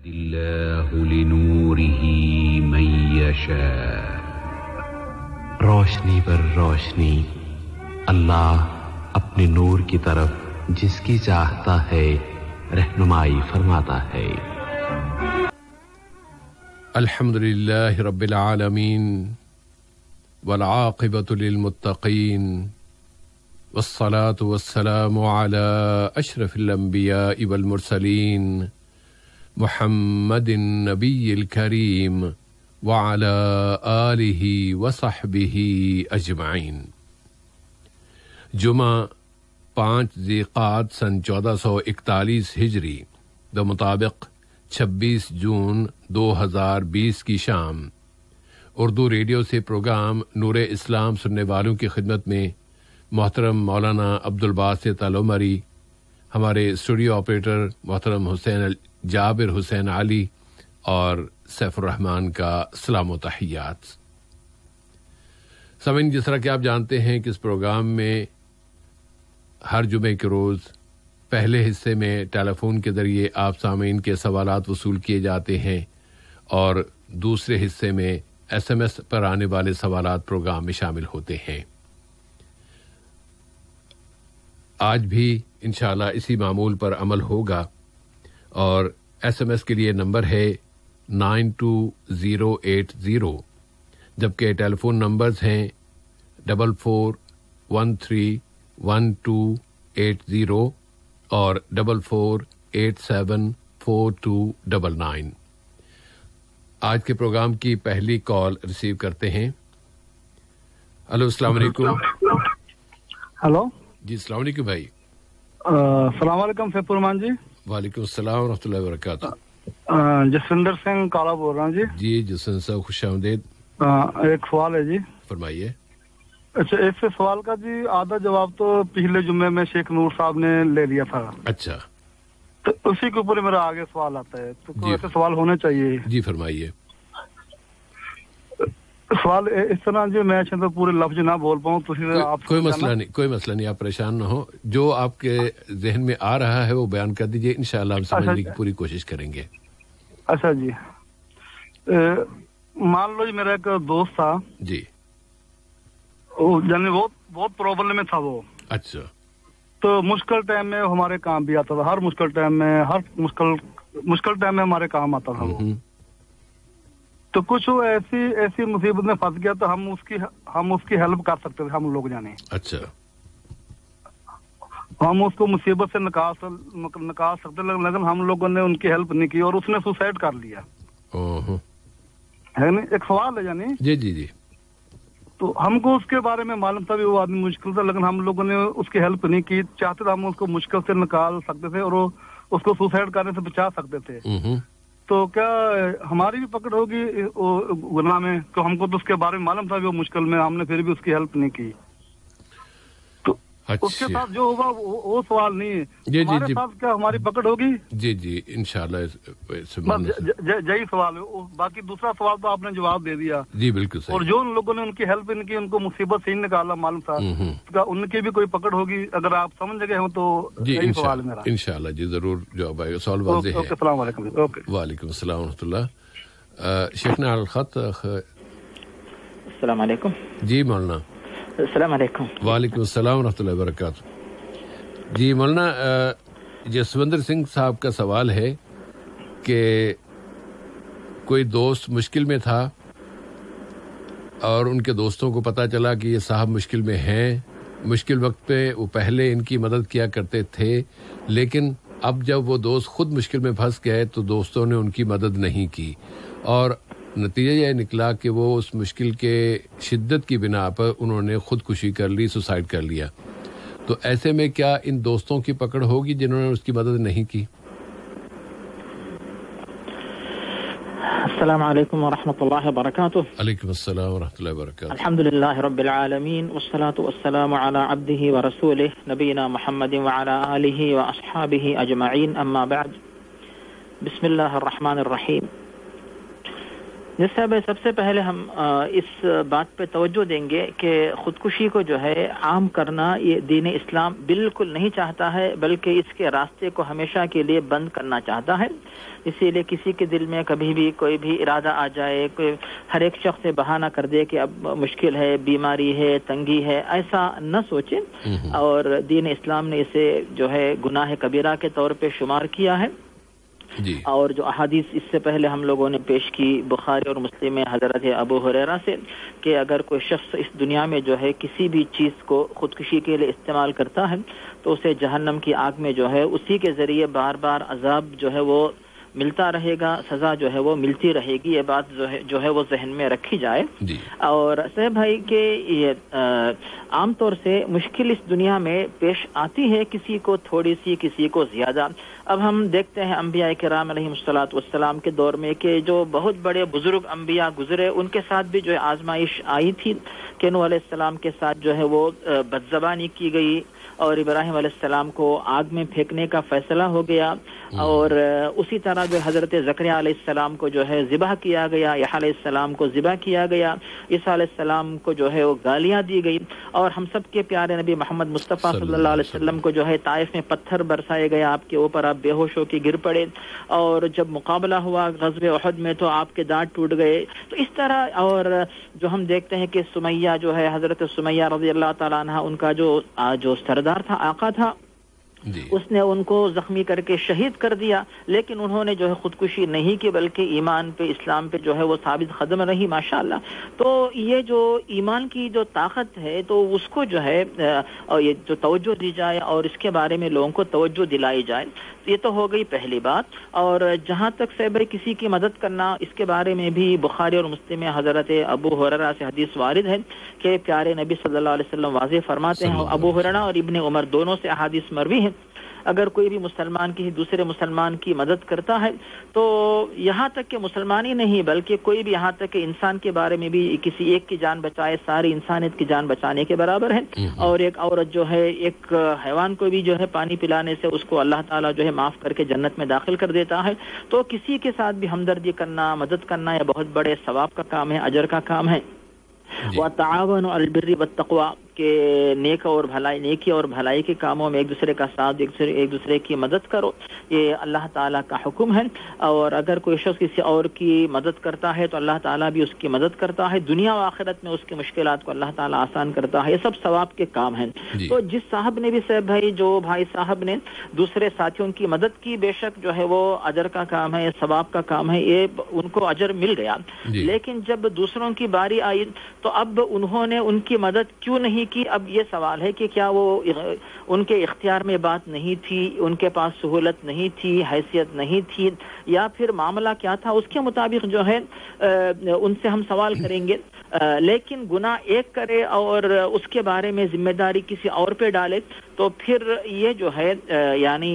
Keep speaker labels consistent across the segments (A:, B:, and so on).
A: اللہ لنورہ من یشاء،
B: روشنی پر روشنی اللہ اپنے نور کی طرف جس کی چاہتا ہے رہنمائی فرماتا ہے۔
C: الحمدللہ رب العالمین والعاقبۃ للمتقین والصلاة والسلام علی اشرف الانبیاء والمرسلین محمد النبی الکریم وعلی آلہ وصحبہ اجمعین۔ جمعہ 5 ذی قعدہ سن 1441 ہجری دو مطابق 26 جون 2020 کی شام اردو ریڈیو سے پروگرام نور اسلام سننے والوں کی خدمت میں محترم مولانا عبدالباسط العمری، ہمارے اسٹوڈیو آپریٹر محترم جابر حسین علی اور سیف الرحمان کا سلام و تحیات۔ سامعین، جس طرح کہ آپ جانتے ہیں کہ اس پروگرام میں ہر جمعے کے روز پہلے حصے میں ٹیلی فون کے ذریعے آپ سامعین کے سوالات وصول کیے جاتے ہیں اور دوسرے حصے میں ایس ایم ایس پر آنے والے سوالات پروگرام میں شامل ہوتے ہیں۔ آج بھی انشاءاللہ اسی معمول پر عمل ہوگا اور ایس ایم ایس کے لیے نمبر ہے 92080، جبکہ ٹیلی فون نمبرز ہیں 44131280 اور 44874299۔ آج کے پروگرام کی پہلی کال ریسیو کرتے ہیں۔ ہلو، السلام علیکم۔
D: ہلو
C: جی، السلام علیکم بھائی۔
D: السلام علیکم سیف الرحمان جی۔
C: وعلیکم السلام ورحمۃ اللہ وبرکاتہ۔
D: جسوندر سنگھ کالا بول رہا ہوں جی۔
C: جی جسوندر صاحب، خوش آمدید۔
D: ایک سوال ہے جی۔
C: فرمائیے۔
D: اچھا، اس سوال کا جی آدھا جواب تو پچھلے جمعے میں شیخ نور صاحب نے لے لیا تھا۔
C: اچھا،
D: تو اسی کے اوپر میرا آگے سوال آتا ہے، تو ایسے سوال ہونے چاہیے۔
C: جی فرمائیے۔
D: سوال اس طرح جی، میں تو پورے لفظ نہ بول پاؤں تو
C: کوئی مسئلہ نہیں، آپ پریشان نہ ہو، جو آپ کے ذہن میں آ رہا ہے وہ بیان کر دیجئے، انشاءاللہ ہم سمجھنے کی پوری کوشش کریں گے۔
D: اچھا جی، مان لو جی میرا ایک دوست تھا
C: جی،
D: یعنی بہت پرابلم میں تھا وہ۔
C: اچھا،
D: تو مشکل ٹائم میں ہمارے کام بھی آتا تھا، ہر مشکل ٹائم میں ہمارے کام آتا تھا وہ۔ تو کچھ ایسی مصیبت میں پھنس گیا تو ہم اس کی ہیلپ کر سکتے تھے، ہم لوگ جانے۔
C: اچھا،
D: ہم اس کو مصیبت سے نکال سکتے، لیکن ہم لوگوں نے ان کی ہیلپ نہیں کی اور اس نے سوسائڈ کر لیا ہے نا۔ ایک سوال ہے یعنی
C: جی جی جی،
D: تو ہم کو اس کے بارے میں معلوم تھا بھی وہ آدمی مشکل تھا، لیکن ہم لوگوں نے اس کی ہیلپ نہیں کی۔ چاہتے تھے ہم اس کو مشکل سے نکال سکتے تھے اور اس کو سوسائڈ کرنے سے بچا سکتے تھے۔ تو کیا ہماری بھی پکڑ ہوگی گناہ میں؟ تو ہم کو تو اس کے بارے میں معلوم تھا بھی وہ مشکل میں، ہم نے پھر بھی اس کی ہیلپ نہیں کی۔ تو اس کے ساتھ جو ہوگا وہ سوال نہیں ہے، ہمارے ساتھ کیا ہماری پکڑ ہوگی؟
C: جی جی، انشاءاللہ
D: یہی سوال ہے۔ باقی دوسرا سوال تو آپ نے جواب دے دیا۔
C: جی بالکل صحیح۔
D: اور جو ان لوگوں نے ان کی ہیلپ نہیں کی، ان کو مصیبت سے ہی نکالا معلوم تھا، ان کی بھی کوئی پکڑ ہوگی؟ اگر آپ سمجھ گئے ہوں تو یہی سوال ہے میرا۔
C: انشاءاللہ جی ضرور جواب آئے گا، سوال واضح ہے۔
D: السلام علیکم۔
C: وعلیکم السلام ورحمۃ اللہ۔ شیخنا الخط۔
E: السلام علیکم۔
C: جی مولانا۔
E: السلام علیکم۔
C: وعلیکم السلام ورحمۃ اللہ وبرکاتہ۔ جی مولانا، جسوندر سنگھ صاحب کا سوال ہے کہ کوئی دوست مشکل میں تھا اور ان کے دوستوں کو پتہ چلا کہ یہ صاحب مشکل میں ہیں۔ مشکل وقت پہ وہ پہلے ان کی مدد کیا کرتے تھے، لیکن اب جب وہ دوست خود مشکل میں پھنس گئے تو دوستوں نے ان کی مدد نہیں کی، اور نتیجہ یہ نکلا کہ وہ اس مشکل کے شدت کی بنا پر انہوں نے خودکشی کر لی، سوسائڈ کر لیا۔ تو ایسے میں کیا ان دوستوں کی پکڑ ہوگی جنہوں نے اس کی مدد نہیں کی؟
E: السلام علیکم ورحمۃ اللہ وبرکاتہ۔
C: علیکم السلام ورحمۃ اللہ وبرکاتہ۔
E: الحمدللہ رب العالمین والصلاة والسلام علی عبدہ ورسولہ نبینا محمد وعلی آلہ واصحابہ اجمعین، اما بعد۔ بسم اللہ الرحمن الرحیم۔ جیسے اب سب سے پہلے ہم اس بات پہ توجہ دیں گے کہ خودکشی کو جو ہے عام کرنا یہ دین اسلام بالکل نہیں چاہتا ہے، بلکہ اس کے راستے کو ہمیشہ کے لیے بند کرنا چاہتا ہے. اسی لیے کسی کے دل میں کبھی بھی کوئی بھی ارادہ آ جائے، کوئی ہر ایک شخص سے بہانہ کر دے کہ اب مشکل ہے، بیماری ہے، تنگی ہے، ایسا نہ سوچیں. اور دین اسلام نے اسے جو ہے گناہ کبیرہ کے طور پہ شمار کیا ہے.
C: جی.
E: اور جو احادیث اس سے پہلے ہم لوگوں نے پیش کی بخاری اور مسلم میں حضرت ابو ہریرہ سے، کہ اگر کوئی شخص اس دنیا میں جو ہے کسی بھی چیز کو خودکشی کے لیے استعمال کرتا ہے تو اسے جہنم کی آگ میں جو ہے اسی کے ذریعے بار بار عذاب جو ہے وہ ملتا رہے گا، سزا جو ہے وہ ملتی رہے گی. یہ بات جو ہے وہ ذہن میں رکھی جائے.
C: جی.
E: اور صاحب بھائی کہ یہ عام طور سے مشکل اس دنیا میں پیش آتی ہے، کسی کو تھوڑی سی، کسی کو زیادہ. اب ہم دیکھتے ہیں انبیاء کرام علیہم الصلوۃ والسلام کے دور میں کہ جو بہت بڑے بزرگ انبیاء گزرے، ان کے ساتھ بھی جو ہے آزمائش آئی تھی. کہ نوح علیہ السلام کے ساتھ جو ہے وہ بدزبانی کی گئی، اور ابراہیم علیہ السلام کو آگ میں پھینکنے کا فیصلہ ہو گیا. اور اسی طرح جو حضرت زکریا علیہ السلام کو جو ہے ذبح کیا گیا، یحییٰ علیہ السلام کو ذبح کیا گیا، عیسیٰ علیہ السلام کو جو ہے وہ گالیاں دی گئی. اور ہم سب کے پیارے نبی محمد مصطفیٰ صلی اللہ علیہ وسلم کو جو ہے طائف میں پتھر برسائے گئے آپ کے اوپر، آپ بے ہوش ہو کے گر پڑے. اور جب مقابلہ ہوا غزوہ احد میں تو آپ کے دانت ٹوٹ گئے. تو اس طرح اور جو ہم دیکھتے ہیں کہ سمیہ جو ہے حضرت سمیہ رضی اللہ تعالیٰ عنہ، ان کا جو سردار تھا، آقا تھا،
C: جی.
E: اس نے ان کو زخمی کر کے شہید کر دیا. لیکن انہوں نے جو ہے خودکشی نہیں کی، بلکہ ایمان پہ، اسلام پہ جو ہے وہ ثابت قدم رہی ماشاءاللہ. تو یہ جو ایمان کی جو طاقت ہے تو اس کو جو ہے اور یہ جو توجہ دی جائے اور اس کے بارے میں لوگوں کو توجہ دلائی جائے. یہ تو ہو گئی پہلی بات. اور جہاں تک سے بھائی کسی کی مدد کرنا، اس کے بارے میں بھی بخاری اور مسلم میں حضرت ابو ہریرہ سے حدیث وارد ہے کہ پیارے نبی صلی اللہ علیہ وسلم واضح فرماتے ہیں، ابو ہریرہ اور ابن عمر دونوں سے احادیث مروی ہیں، اگر کوئی بھی مسلمان کسی دوسرے مسلمان کی مدد کرتا ہے تو یہاں تک کہ مسلمان ہی نہیں بلکہ کوئی بھی، یہاں تک کہ انسان کے بارے میں بھی کسی ایک کی جان بچائے ساری انسانیت کی جان بچانے کے برابر ہے. اور ایک عورت جو ہے ایک حیوان کو بھی جو ہے پانی پلانے سے اس کو اللہ تعالیٰ جو ہے معاف کر کے جنت میں داخل کر دیتا ہے. تو کسی کے ساتھ بھی ہمدردی کرنا، مدد کرنا یہ بہت بڑے ثواب کا کام ہے، اجر کا کام ہے. وَتَعَاوَنُوا عَلَى الْبِرِّ وَالتَّقْوَىٰ کہ نیکی اور بھلائی کے کاموں میں ایک دوسرے کا ساتھ، ایک دوسرے کی مدد کرو، یہ اللہ تعالیٰ کا حکم ہے. اور اگر کوئی شخص کسی اور کی مدد کرتا ہے تو اللہ تعالیٰ بھی اس کی مدد کرتا ہے، دنیا و آخرت میں اس کی مشکلات کو اللہ تعالیٰ آسان کرتا ہے. یہ سب ثواب کے کام ہیں. تو جس صاحب نے بھی صاحب بھائی، جو بھائی صاحب نے دوسرے ساتھیوں کی مدد کی، بے شک جو ہے وہ اجر کا کام ہے، ثواب کا کام ہے، یہ ان کو اجر مل گیا. لیکن جب دوسروں کی باری آئی تو اب انہوں نے ان کی مدد کیوں نہیں کی؟ اب یہ سوال ہے کہ کیا وہ ان کے اختیار میں بات نہیں تھی، ان کے پاس سہولت نہیں تھی، حیثیت نہیں تھی، یا پھر معاملہ کیا تھا؟ اس کے مطابق جو ہے ان سے ہم سوال کریں گے. لیکن گناہ ایک کرے اور اس کے بارے میں ذمہ داری کسی اور پہ ڈالے تو پھر یہ جو ہے یعنی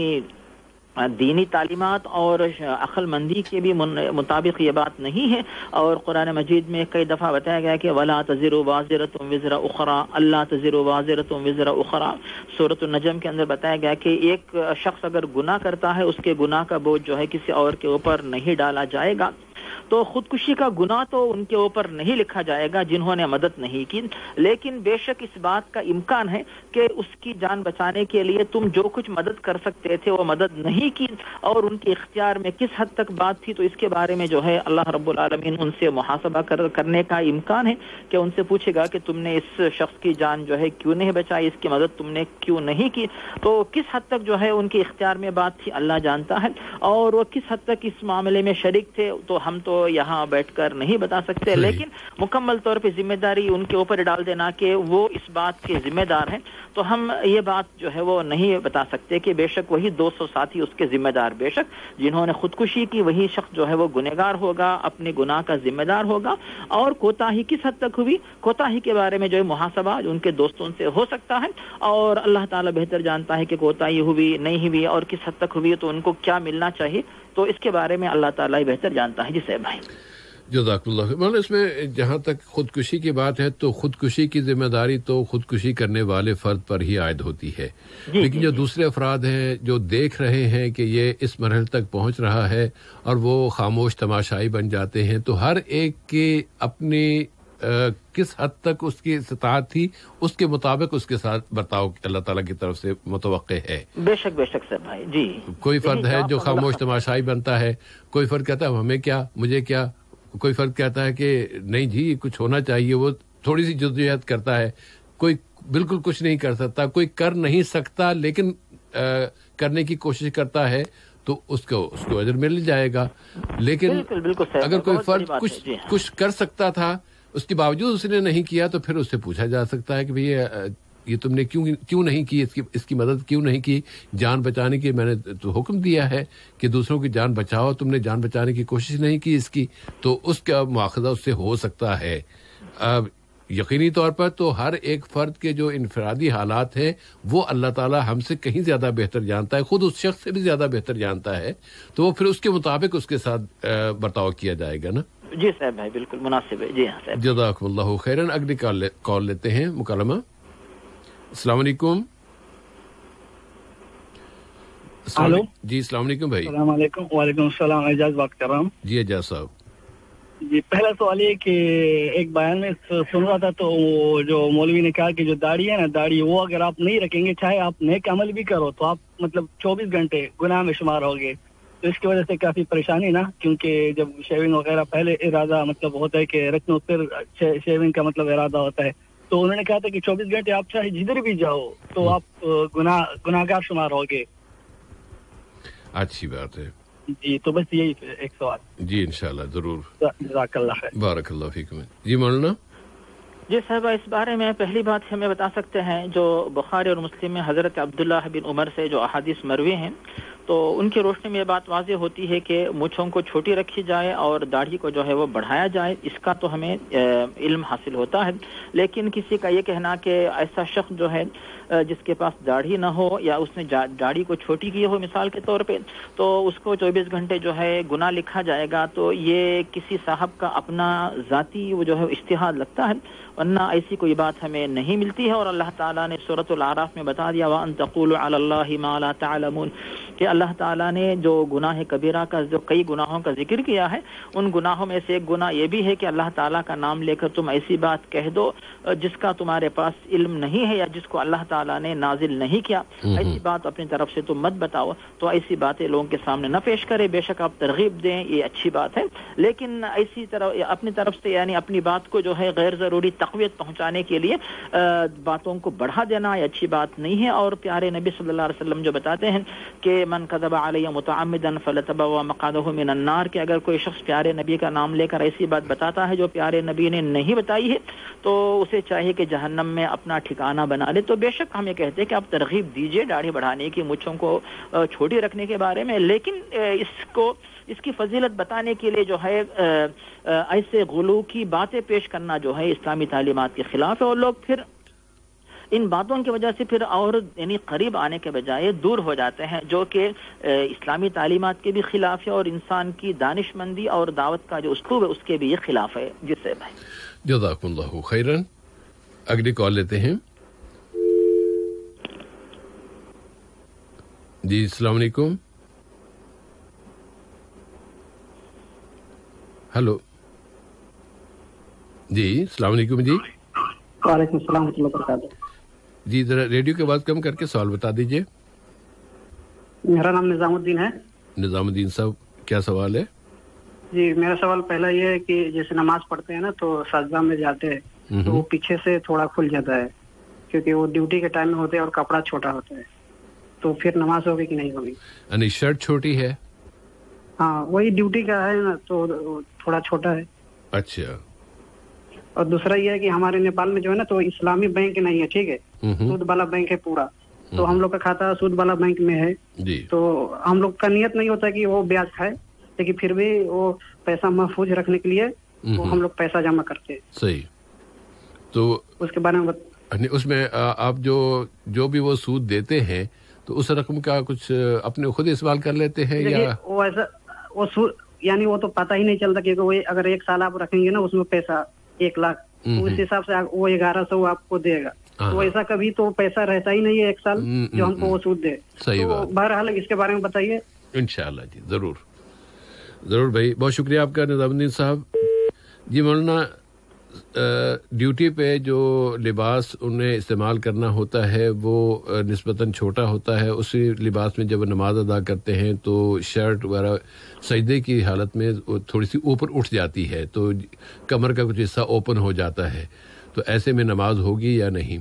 E: دینی تعلیمات اور عقل مندی کے بھی مطابق یہ بات نہیں ہے. اور قرآن مجید میں کئی دفعہ بتایا گیا کہ وَلَا تَزِرُ وَازِرَةٌ وِزْرَ أُخْرَىٰ اللہ تَزِرُ وَازِرَةٌ وِزْرَ أُخْرَىٰ. سورۃ النجم کے اندر بتایا گیا کہ ایک شخص اگر گناہ کرتا ہے، اس کے گناہ کا بوجھ جو ہے کسی اور کے اوپر نہیں ڈالا جائے گا. تو خودکشی کا گناہ تو ان کے اوپر نہیں لکھا جائے گا جنہوں نے مدد نہیں کی، لیکن بے شک اس بات کا امکان ہے کہ اس کی جان بچانے کے لیے تم جو کچھ مدد کر سکتے تھے وہ مدد نہیں کی، اور ان کے اختیار میں کس حد تک بات تھی تو اس کے بارے میں جو ہے اللہ رب العالمین ان سے محاسبہ کرنے کا امکان ہے کہ ان سے پوچھے گا کہ تم نے اس شخص کی جان جو ہے کیوں نہیں بچائی، اس کی مدد تم نے کیوں نہیں کی. تو کس حد تک جو ہے ان کے اختیار میں بات تھی اللہ جانتا ہے، اور وہ کس حد تک اس معاملے میں شریک تھے تو ہم تو یہاں بیٹھ کر نہیں بتا سکتے. لیکن مکمل طور پہ ذمہ داری ان کے اوپر ڈال دینا کہ وہ اس بات کے ذمہ دار ہیں، تو ہم یہ بات جو ہے وہ نہیں بتا سکتے کہ بے شک وہی 200 ساتھی اس کے ذمہ دار، بے شک جنہوں نے خودکشی کی وہی شخص جو ہے وہ گنہگار ہوگا، اپنے گناہ کا ذمہ دار ہوگا. اور کوتاہی کس حد تک ہوئی، کوتاہی کے بارے میں جو ہے محاسبہ ان کے دوستوں سے ہو سکتا ہے، اور اللہ تعالیٰ بہتر جانتا ہے کہ کوتاہی ہوئی نہیں ہوئی اور کس حد تک ہوئی تو ان کو کیا ملنا چاہیے. تو اس کے بارے میں اللہ تعالیٰ ہی بہتر جانتا ہے. جی صاحب بھائی.
C: جزاک اللہ خیر۔ مطلب اس میں جہاں تک خودکشی کی بات ہے تو خودکشی کی ذمہ داری تو خودکشی کرنے والے فرد پر ہی عائد ہوتی ہے، لیکن جو دوسرے افراد ہیں جو دیکھ رہے ہیں کہ یہ اس مرحلے تک پہنچ رہا ہے اور وہ خاموش تماشائی بن جاتے ہیں، تو ہر ایک کے اپنی کس حد تک اس کی استطاعت تھی اس کے مطابق اس کے ساتھ برتاؤ اللہ تعالیٰ کی طرف سے متوقع ہے۔
E: بے شک سر بھائی جی۔
C: کوئی فرد ہے جو خاموش تماشائی بنتا ہے، کوئی فرد کہتا ہے ہمیں کیا، مجھے کیا، کوئی فرد کہتا ہے کہ نہیں جی کچھ ہونا چاہیے، وہ تھوڑی سی جدوجہد کرتا ہے، کوئی بالکل کچھ نہیں کر سکتا، کوئی کر نہیں سکتا لیکن کرنے کی کوشش کرتا ہے تو اس کو اجر مل جائے گا۔ لیکن اگر کوئی فرد کچھ کر سکتا تھا اس کے باوجود اس نے نہیں کیا تو پھر اس سے پوچھا جا سکتا ہے کہ بھئی یہ تم نے کیوں نہیں کی، اس کی مدد کیوں نہیں کی، جان بچانے کی میں نے تو حکم دیا ہے کہ دوسروں کی جان بچاؤ، تم نے جان بچانے کی کوشش نہیں کی اس کی، تو اس کا مواخذہ اس سے ہو سکتا ہے۔ یقینی طور پر تو ہر ایک فرد کے جو انفرادی حالات ہیں وہ اللہ تعالی ہم سے کہیں زیادہ بہتر جانتا ہے، خود اس شخص سے بھی زیادہ بہتر جانتا ہے، تو وہ پھر اس کے مطابق اس کے ساتھ برتاؤ کیا جائے گا نا۔
E: جی صاحب بھائی بالکل مناسب ہے۔ جی ہاں صاحب،
C: جزاکم اللہ خیرن۔ اگلی کال لیتے ہیں مکالمہ۔ السلام علیکم۔
D: ہلو
C: جی السلام علیکم بھائی۔
D: السلام علیکم۔ وعلیکم السلام، اعجاز بات کر رہا ہوں۔
C: جی اعجاز صاحب۔
D: جی پہلا سوال یہ کہ ایک بیان میں سن رہا تھا تو جو مولوی نے کہا کہ جو داڑھی ہے نا، داڑھی وہ اگر آپ نہیں رکھیں گے چاہے آپ نیک عمل بھی کرو تو آپ مطلب 24 گھنٹے گناہ میں شمار ہوگے، تو اس کی وجہ سے کافی پریشانی نا، کیونکہ جب شیونگ وغیرہ پہلے ارادہ مطلب ہوتا ہے کہ رکھنا، پھر شیونگ کا مطلب ارادہ ہوتا ہے، تو انہوں نے کہا تھا کہ 24 گھنٹے آپ چاہے جدھر بھی جاؤ تو آپ گناہگار شمار ہوگے۔
C: اچھی بات ہے
D: جی، تو بس یہی ایک سوال۔
C: جی انشاءاللہ ضرور،
D: جزاک اللہ خیر۔
C: بارک اللہ فیکم۔ جی مولانا۔
E: جی صاحب، اس بارے میں پہلی بات ہمیں بتا سکتے ہیں جو بخاری اور مسلم میں حضرت عبداللہ بن عمر سے جو احادیث مروی ہیں تو ان کی روشنی میں یہ بات واضح ہوتی ہے کہ مونچھوں کو چھوٹی رکھی جائے اور داڑھی کو جو ہے وہ بڑھایا جائے، اس کا تو ہمیں علم حاصل ہوتا ہے، لیکن کسی کا یہ کہنا کہ ایسا شخص جو ہے جس کے پاس داڑھی نہ ہو یا اس نے داڑھی کو چھوٹی کی ہو مثال کے طور پہ، تو اس کو 24 گھنٹے جو ہے گناہ لکھا جائے گا، تو یہ کسی صاحب کا اپنا ذاتی وہ جو ہے اجتہاد لگتا ہے، ورنہ ایسی کوئی بات ہمیں نہیں ملتی ہے۔ اور اللہ تعالیٰ نے سورۃ الاعراف میں بتا دیا وَأَن تَقُولُوا عَلَى اللَّهِ مَا لَا تَعْلَمُونَ، کہ اللہ تعالیٰ نے جو گناہ کبیرہ کا جو کئی گناہوں کا ذکر کیا ہے، ان گناہوں میں سے ایک گناہ یہ بھی ہے کہ اللہ تعالیٰ کا نام لے کر تم ایسی بات کہہ دو جس کا تمہارے پاس علم نہیں ہے یا جس کو اللہ تعالیٰ نے نازل نہیں کیا، ایسی بات اپنی طرف سے تم مت بتاؤ، تو ایسی باتیں لوگوں کے سامنے نہ پیش کرے، بے شک آپ ترغیب دیں یہ اچھی بات ہے، لیکن ایسی طرح اپنی طرف سے یعنی اپنی بات کو جو ہے غیر ضروری تقویت پہنچانے کے لیے باتوں کو بڑھا دینا یہ اچھی بات نہیں ہے۔ اور پیارے نبی صلی اللہ علیہ وسلم جو بتاتے ہیں کہ من کذب علی متعمدا فلتبوا مقعدہ من النار، کہ اگر کوئی شخص پیارے نبی کا نام لے کر ایسی بات بتاتا ہے جو پیارے نبی نے نہیں بتائی ہے تو اسے چاہیے کہ جہنم میں اپنا ٹھکانہ بنا لے۔ تو بے شک ہم یہ کہتے ہیں کہ آپ ترغیب دیجئے داڑھی بڑھانے کی، مونچھوں کو چھوٹی رکھنے کے بارے میں، لیکن اس کی فضیلت بتانے کے لیے جو ہے ایسے غلو کی باتیں پیش کرنا جو ہے اسلامی تعلیمات کے خلاف ہے، اور لوگ پھر ان باتوں کی وجہ سے پھر اور یعنی قریب آنے کے بجائے دور ہو جاتے ہیں، جو کہ اسلامی تعلیمات کے بھی خلاف ہے اور انسان کی دانش مندی اور دعوت کا جو اسلوب ہے اس کے بھی یہ خلاف ہے۔ جس سے بھائی
C: جزاکم اللہ خیرن۔ اگلی کال لیتے ہیں۔ جی السلام علیکم۔ ہلو جی السلام علیکم۔ جی
F: وعلیکم السلام ورحمۃ اللہ وبرکاتہ۔
C: جی ذرا ریڈیو کی آواز کم کر کے سوال بتا دیجیے۔
F: میرا نام نظام الدین ہے۔
C: نظام الدین صاحب کیا سوال ہے؟
F: جی میرا سوال پہلا یہ ہے کہ جیسے نماز پڑھتے ہیں نا تو سجدہ میں جاتے ہیں تو وہ پیچھے سے تھوڑا کھل جاتا ہے کیونکہ وہ ڈیوٹی کے ٹائم میں ہوتے ہیں اور کپڑا چھوٹا ہوتا ہے، تو پھر نماز ہوگی کہ نہیں ہوگی؟
C: یعنی شرٹ چھوٹی ہے؟
F: ہاں وہی ڈیوٹی کا ہے نا تو تھوڑا چھوٹا ہے۔
C: اچھا۔
F: اور دوسرا یہ ہے کہ ہمارے نیپال میں جو ہے نا تو اسلامی بینک نہیں ہے، ٹھیک ہے، سود والا بینک ہے پورا، تو ہم لوگ کا کھاتا سود والا بینک میں ہے
C: جی،
F: تو ہم لوگ کا نیت نہیں ہوتا کہ وہ بیاج کھائے، لیکن پھر بھی وہ پیسہ محفوظ رکھنے کے لیے وہ ہم لوگ پیسہ جمع کرتے ہیں۔
C: صحیح۔ تو
F: اس کے بارے میں
C: اس میں آپ جو بھی وہ سود دیتے ہیں تو اس رقم کا کچھ اپنے خود استعمال کر لیتے ہیں یا
F: وہ ایسا وہ यानी वो तो पता ही नहीं चलता, क्योंकि वो अगर 1 साल आप रखेंगे ना उसमें पैसा 1 लाख, तो उस हिसाब से वो 1100 आपको देगा। तो ऐसा कभी तो पैसा रहता ही नहीं है 1 साल जो हमको वो सूद दे।
C: सही बात।
F: बहरहाल इसके बारे में बताइए।
C: इंशाल्लाह जी, जरूर भाई, बहुत शुक्रिया आपका निजामुद्दीन साहब जी। मौलाना, ड्यूटी पे जो लिबास उन्हें इस्तेमाल करना होता है वो निस्बतन छोटा होता है, उसी लिबास में जब नमाज अदा करते हैं तो शर्ट वगैरह सजदे की हालत में थोड़ी सी ऊपर उठ जाती है, तो कमर का कुछ हिस्सा ओपन हो जाता है, तो ऐसे में नमाज होगी या नहीं?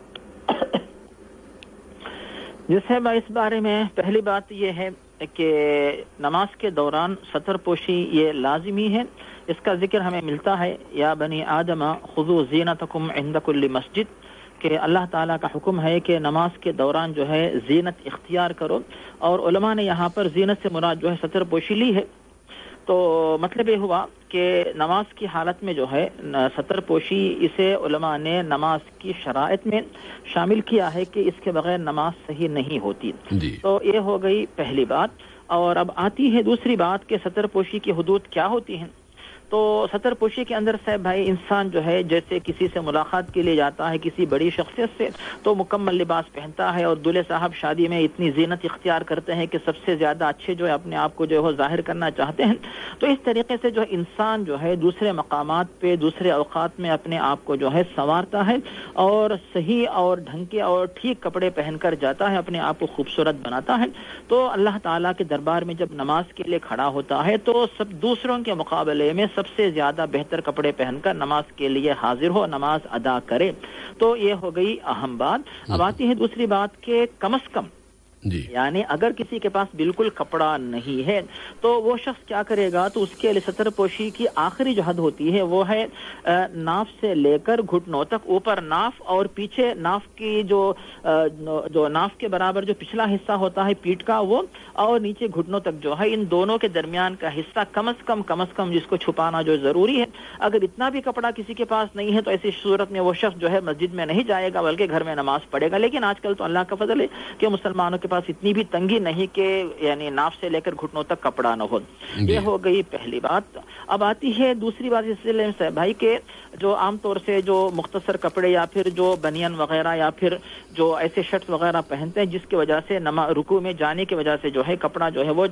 E: जैसे मैं इस बारे में पहली बात ये है कि नमाज के दौरान सतर पोशी ये लाजिमी है। इसका जिक्र हमें मिलता है, या बनी आदम खुज़ू ज़ीनतकुम इंद कुल्ली मस्जिद, कि अल्लाह ताला का हुक्म है कि नमाज के दौरान जो है ज़ीनत इख्तियार करो, और उलमा ने यहाँ पर ज़ीनत से मुराद जो है सतर पोशी ली है। तो मतलब ये हुआ कि नमाज की हालत में जो है सतर पोशी, इसे उलमा ने नमाज की शराइत में शामिल किया है कि इसके बगैर नमाज सही नहीं होती। तो ये हो गई पहली बात। और अब आती है दूसरी बात कि सतर पोशी की हुदूद क्या होती हैं। तो सतर पोशी के अंदर साहब भाई, इंसान जो है जैसे किसी से मुलाकात के लिए जाता है, किसी बड़ी शख्सियत से, तो मुकम्मल लिबास पहनता है, और दूल्हे साहब शादी में इतनी जीनत इख्तियार करते हैं कि सबसे ज़्यादा अच्छे जो है अपने आप को जो है ज़ाहिर करना चाहते हैं। तो इस तरीके से जो इंसान जो है दूसरे मकामात पे, दूसरे औकात में अपने आप को जो है संवारता है, और सही और ढंग के और ठीक कपड़े पहनकर जाता है, अपने आप को खूबसूरत बनाता है। तो अल्लाह ताला के दरबार में जब नमाज के लिए खड़ा होता है तो सब दूसरों के मुकाबले में सबसे ज्यादा बेहतर कपड़े पहनकर नमाज के लिए हाजिर हो, नमाज अदा करे। तो ये हो गई अहम बात। अब आती है दूसरी बात के कम से कम, यानी अगर किसी के पास बिल्कुल कपड़ा नहीं है तो वो शख्स क्या करेगा, तो उसके लिए सतर पोशी की आखिरी जो हद होती है वो है नाफ से लेकर घुटनों तक, ऊपर नाफ और पीछे नाफ की जो नाफ के बराबर जो पिछला हिस्सा होता है पीठ का वो, और नीचे घुटनों तक जो है, इन दोनों के दरमियान का हिस्सा कम से कम जिसको छुपाना जो जरूरी है। अगर इतना भी कपड़ा किसी के पास नहीं है तो ऐसी सूरत में वो शख्स जो है मस्जिद में नहीं जाएगा बल्कि घर में नमाज पढ़ेगा। लेकिन आजकल तो अल्लाह का फजल है कि मुसलमानों के पास इतनी भी तंगी नहीं कि यानी नाफ से लेकर घुटनों तक कपड़ा न हो। ये हो गई पहली बात। अब आती है दूसरी बात इस सिलसिले में भाई के जो आमतौर से जो मुख्तसर कपड़े या फिर जो बनियन वगैरह या फिर जो ऐसे शर्ट्स वगैरह पहनते हैं जिसकी वजह से रुकू में जाने की वजह से जो है कपड़ा जो है वो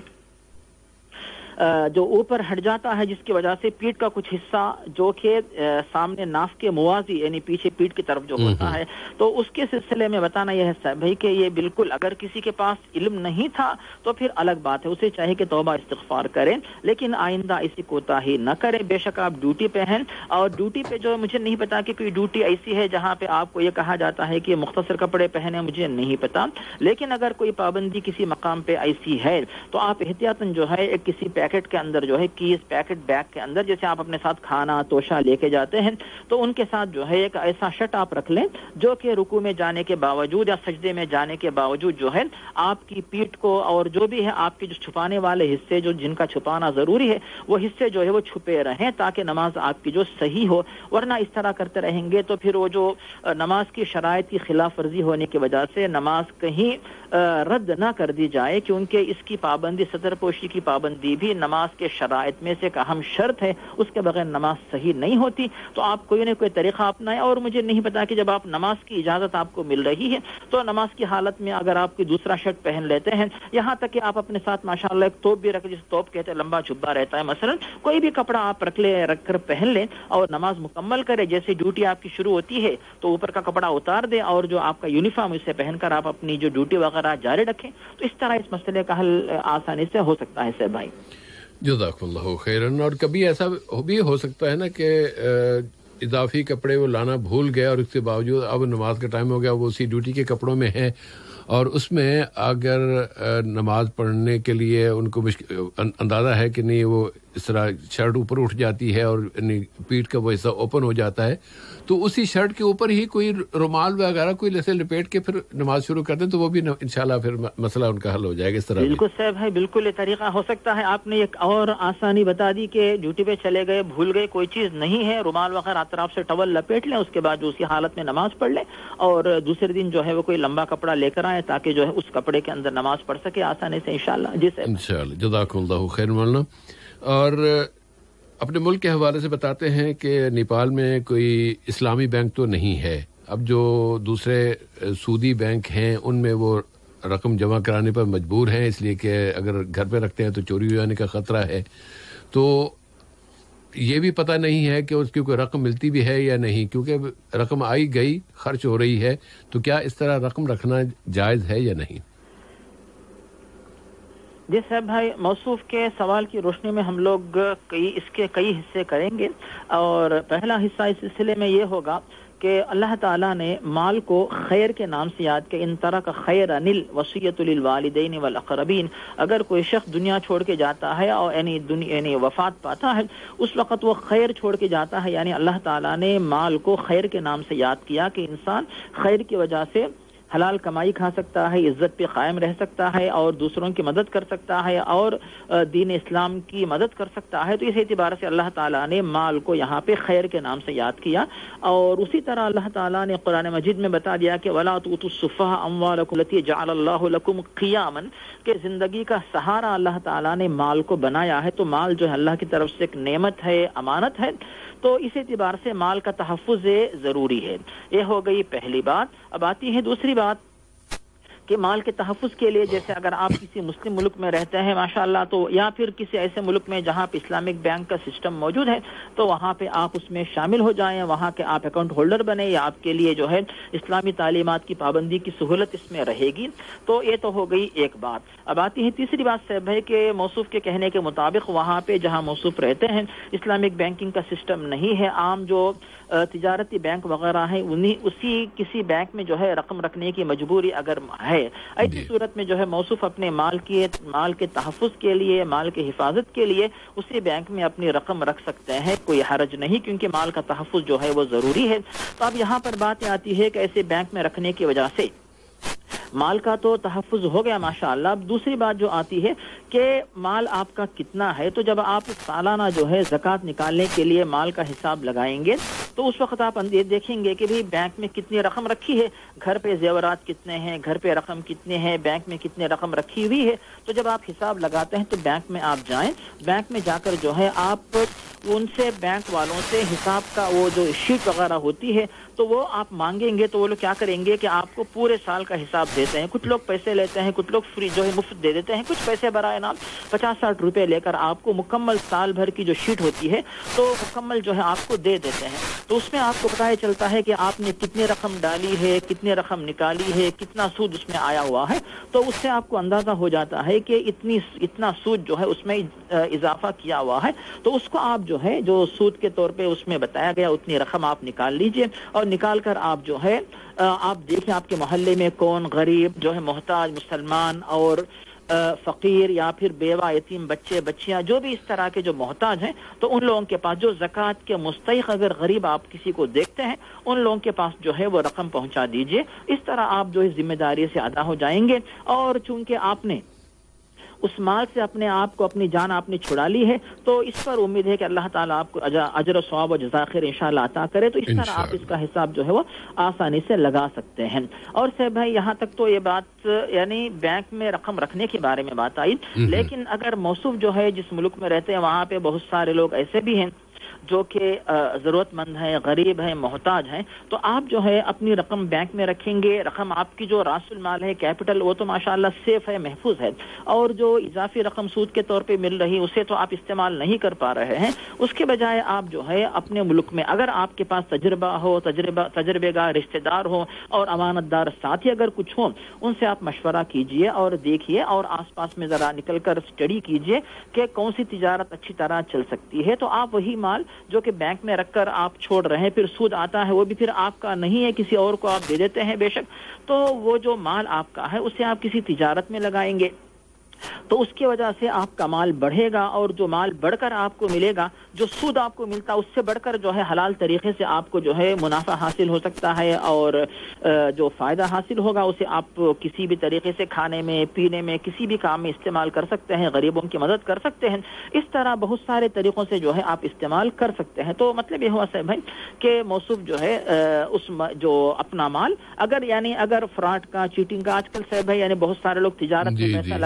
E: जो ऊपर हट जाता है, जिसकी वजह से पीठ का कुछ हिस्सा जो कि सामने नाफ के मुवाजी यानी पीछे पीठ की तरफ जो होता है, तो उसके सिलसिले में बताना यह है भाई कि ये बिल्कुल अगर किसी के पास इल्म नहीं था तो फिर अलग बात है, उसे चाहिए कि तौबा इस्तिग़फ़ार करें, लेकिन आइंदा इसी कोताही न करें। बेशक आप ड्यूटी पे हैं और ड्यूटी पे जो मुझे नहीं पता कि कोई ड्यूटी ऐसी है जहाँ पे आपको ये कहा जाता है कि मुख्तसर कपड़े पहने, मुझे नहीं पता, लेकिन अगर कोई पाबंदी किसी मकाम पे ऐसी है तो आप एहतियातन जो है एक किसी पैकेट के अंदर जो है कीस पैकेट बैग के अंदर, जैसे आप अपने साथ खाना तोशा लेके जाते हैं तो उनके साथ जो है एक ऐसा शर्ट आप रख लें जो कि रुकू में जाने के बावजूद या सजदे में जाने के बावजूद जो है आपकी पीठ को और जो भी है आपके जो छुपाने वाले हिस्से जो जिनका छुपाना जरूरी है वो हिस्से जो है वो छुपे रहें ताकि नमाज आपकी जो सही हो। वरना इस तरह करते रहेंगे तो फिर वो जो नमाज की शराइत की खिलाफ वर्जी होने की वजह से नमाज कहीं रद्द ना कर दी जाए, क्योंकि इसकी पाबंदी सतरपोशी की पाबंदी भी नमाज के शराइत में से एक अहम शर्त है, उसके बगैर नमाज सही नहीं होती। तो आप कोई न कोई तरीका अपनाएं। और मुझे नहीं पता कि जब आप नमाज की इजाजत आपको मिल रही है तो नमाज की हालत में अगर आप कोई दूसरा शर्ट पहन लेते हैं, यहाँ तक कि आप अपने साथ माशाअल्लाह एक तोप भी रख, जिस तोप कहते हैं लंबा जुब्बा रहता है, मसलन कोई भी कपड़ा आप रख कर पहन लें और नमाज मुकम्मल करें। जैसे ड्यूटी आपकी शुरू होती है तो ऊपर का कपड़ा उतार दें और जो आपका यूनिफॉर्म इसे पहनकर आप अपनी जो ड्यूटी वगैरह जारी रखें। तो इस तरह इस मसले का हल आसानी से हो सकता है सर भाई।
C: जज़ाकुमुल्लाहु खैरन। और कभी ऐसा भी हो सकता है ना कि इजाफी कपड़े वो लाना भूल गए और उसके बावजूद अब नमाज का टाइम हो गया, वो उसी ड्यूटी के कपड़ों में है और उसमें अगर नमाज पढ़ने के लिए उनको अंदाज़ा है कि नहीं वो इस तरह शर्ट ऊपर उठ जाती है और पीठ का वो हिस्सा ओपन हो जाता है, तो उसी शर्ट के ऊपर ही कोई रुमाल वगैरह कोई जैसे लपेट के फिर नमाज शुरू कर दें तो वो भी इंशाल्लाह फिर मसला उनका हल हो जाएगा। इस तरह
E: बिल्कुल साहब है, बिल्कुल ये तरीका हो सकता है। आपने एक और आसानी बता दी कि ड्यूटी पे चले गए, भूल गए, कोई चीज़ नहीं है, रुमाल वगैरह अतराफ से टवल लपेट लें, उसके बाद जो उसी हालत में नमाज पढ़ लें और दूसरे दिन जो है वो कोई लंबा कपड़ा लेकर आए ताकि जो है उस कपड़े के अंदर नमाज पढ़ सके आसानी से इंशाल्लाह। जी सर,
C: इंशाल्लाह। जज़ाकुमुल्लाहु खैर। मौलाना اور اپنے ملک کے حوالے سے بتاتے ہیں کہ نیپال میں کوئی اسلامی بینک تو نہیں ہے. اب جو دوسرے سودی بینک ہیں ان میں وہ رقم جمع کرانے پر مجبور ہیں، اس لیے کہ اگر گھر پہ رکھتے ہیں تو چوری ہو جانے کا خطرہ ہے. تو یہ بھی پتہ نہیں ہے کہ اس کی کوئی رقم ملتی بھی ہے یا نہیں، کیونکہ رقم آئی گئی خرچ ہو رہی ہے. تو کیا اس طرح رقم رکھنا جائز ہے یا نہیں؟
E: جی صاحب بھائی، موصوف کے سوال کی روشنی میں ہم لوگ اس کے کئی حصے کریں گے. اور پہلا حصہ اس سلسلے میں یہ ہوگا کہ اللہ تعالیٰ نے مال کو خیر کے نام سے یاد کیا. ان طرح کا خیر انل وصیت للوالدین والاقربین. اگر کوئی شخص دنیا چھوڑ کے جاتا ہے اور یعنی وفات پاتا ہے، اس وقت وہ خیر چھوڑ کے جاتا ہے. یعنی اللہ تعالیٰ نے مال کو خیر کے نام سے یاد کیا کہ انسان خیر کی وجہ سے حلال کمائی کھا سکتا ہے، عزت پہ قائم رہ سکتا ہے اور دوسروں کی مدد کر سکتا ہے اور دین اسلام کی مدد کر سکتا ہے. تو اس اعتبار سے اللہ تعالیٰ نے مال کو یہاں پہ خیر کے نام سے یاد کیا. اور اسی طرح اللہ تعالیٰ نے قرآن مجید میں بتا دیا کہ وَلَا تُؤْتُوا السُّفَهَاءَ أَمْوَالَكُمْ الَّتِي جَعَلَ اللَّهُ لَكُمْ قِيَامًا، کہ زندگی کا سہارا اللہ تعالیٰ نے مال کو بنایا ہے. تو مال جو ہے اللہ کی طرف سے ایک نعمت ہے، امانت ہے. تو اس اعتبار سے مال کا تحفظ ضروری ہے. یہ ہو گئی پہلی بات. اب آتی ہے دوسری بات کہ مال کے تحفظ کے لیے جیسے اگر آپ کسی مسلم ملک میں رہتے ہیں ماشاءاللہ، تو یا پھر کسی ایسے ملک میں جہاں پہ اسلامک بینک کا سسٹم موجود ہے، تو وہاں پہ آپ اس میں شامل ہو جائیں، وہاں کے آپ اکاؤنٹ ہولڈر بنے، یا آپ کے لیے جو ہے اسلامی تعلیمات کی پابندی کی سہولت اس میں رہے گی. تو یہ تو ہو گئی ایک بات. اب آتی ہے تیسری بات صاحب ہے کہ موصوف کے کہنے کے مطابق وہاں پہ جہاں موصوف رہتے ہیں اسلامک بینکنگ کا سسٹم نہیں ہے. عام جو تجارتی بینک وغیرہ ہیں اسی کسی بینک میں جو ہے رقم رکھنے کی مجبوری اگر ہے، ایسی صورت میں جو ہے موصوف اپنے مال کے تحفظ کے لیے، مال کے حفاظت کے لیے اسی بینک میں اپنی رقم رکھ سکتے ہیں. کوئی حرج نہیں، کیونکہ مال کا تحفظ جو ہے وہ ضروری ہے. تو اب یہاں پر بات آتی ہے کہ ایسے بینک میں رکھنے کی وجہ سے مال کا تو تحفظ ہو گیا ماشاءاللہ. اب دوسری بات جو آتی ہے کہ مال آپ کا کتنا ہے. تو جب آپ سالانہ جو ہے زکوٰۃ نکالنے کے لیے مال کا حساب لگائیں گے تو اس وقت آپ دیکھیں گے کہ بھی بینک میں کتنی رقم رکھی ہے، گھر پہ زیورات کتنے ہیں، گھر پہ رقم کتنے ہیں، بینک میں کتنے رقم رکھی ہوئی ہے. تو جب آپ حساب لگاتے ہیں تو بینک میں آپ جائیں، بینک میں جا کر جو ہے آپ ان سے بینک والوں سے حساب کا وہ جو شیٹ وغیرہ ہوتی ہے تو وہ آپ مانگیں گے. تو وہ لوگ کیا کریں گے کہ آپ کو پورے سال کا حساب دیتے ہیں. کچھ لوگ پیسے لیتے ہیں، کچھ لوگ فری جو ہے مفت دے دیتے ہیں، کچھ پیسے برائے نام 50-60 روپے لے کر آپ کو مکمل سال بھر کی جو شیٹ ہوتی ہے تو مکمل جو ہے آپ کو دے دیتے ہیں. تو اس میں آپ کو پتہ چلتا ہے کہ آپ نے کتنی رقم ڈالی ہے، کتنی رقم نکالی ہے، کتنا سود اس میں آیا ہوا ہے. تو اس سے آپ کو اندازہ ہو جاتا ہے کہ اتنا سود جو ہے اس میں اضافہ کیا ہوا ہے. تو اس کو آپ جو ہے جو سود کے طور پہ اس میں بتایا گیا اتنی رقم آپ نکال لیجئے، اور نکال کر آپ جو ہے آپ دیکھیں آپ کے محلے میں کون غریب جو ہے محتاج مسلمان اور فقیر یا پھر بیوہ یتیم بچے بچیاں جو بھی اس طرح کے جو محتاج ہیں، تو ان لوگوں کے پاس جو زکوٰۃ کے مستحق اگر غریب آپ کسی کو دیکھتے ہیں ان لوگوں کے پاس جو ہے وہ رقم پہنچا دیجئے. اس طرح آپ جو ہے ذمہ داری سے ادا ہو جائیں گے. اور چونکہ آپ نے اس مال سے اپنے آپ کو اپنی جان آپ نے چھڑا لی ہے تو اس پر امید ہے کہ اللہ تعالیٰ آپ کو اجر و ثواب و جزا خیر انشاءاللہ عطا کرے. تو اس طرح آپ اس کا حساب جو ہے وہ آسانی سے لگا سکتے ہیں. اور صاحب بھائی یہاں تک تو یہ بات یعنی بینک میں رقم رکھنے کے بارے میں بات آئی، لیکن اگر موصوف جو ہے جس ملک میں رہتے ہیں وہاں پہ بہت سارے لوگ ایسے بھی ہیں جو کہ ضرورت مند ہیں، غریب ہیں، محتاج ہیں، تو آپ جو ہے اپنی رقم بینک میں رکھیں گے. رقم آپ کی جو راس المال ہے، کیپٹل، وہ تو ماشاءاللہ سیف ہے، محفوظ ہے. اور جو اضافی رقم سود کے طور پہ مل رہی اسے تو آپ استعمال نہیں کر پا رہے ہیں. اس کے بجائے آپ جو ہے اپنے ملک میں اگر آپ کے پاس تجربہ ہو، تجربے گار رشتہ دار ہو اور امانت دار ساتھی اگر کچھ ہو، ان سے آپ مشورہ کیجئے اور دیکھیے اور آس پاس میں ذرا نکل کر اسٹڈی کیجئے کہ کون سی تجارت اچھی طرح چل سکتی ہے. تو آپ وہی مال جو کہ بینک میں رکھ کر آپ چھوڑ رہے ہیں، پھر سود آتا ہے، وہ بھی پھر آپ کا نہیں ہے، کسی اور کو آپ دے دیتے ہیں بے شک، تو وہ جو مال آپ کا ہے اسے آپ کسی تجارت میں لگائیں گے تو اس کی وجہ سے آپ کا مال بڑھے گا. اور جو مال بڑھ کر آپ کو ملے گا، جو سود آپ کو ملتا اس سے بڑھ کر جو ہے حلال طریقے سے آپ کو جو ہے منافع حاصل ہو سکتا ہے، اور جو فائدہ حاصل ہوگا اسے آپ کسی بھی طریقے سے کھانے میں، پینے میں، کسی بھی کام میں استعمال کر سکتے ہیں، غریبوں کی مدد کر سکتے ہیں. اس طرح بہت سارے طریقوں سے جو ہے آپ استعمال کر سکتے ہیں. تو مطلب یہ ہوا صاحب بھائی کہ موصوف جو ہے اس جو اپنا مال اگر فراڈ کا، چیٹنگ کا، آج کل صاحب بھائی یعنی بہت سارے لوگ تجارت میں پیسہ لگاتے ہیں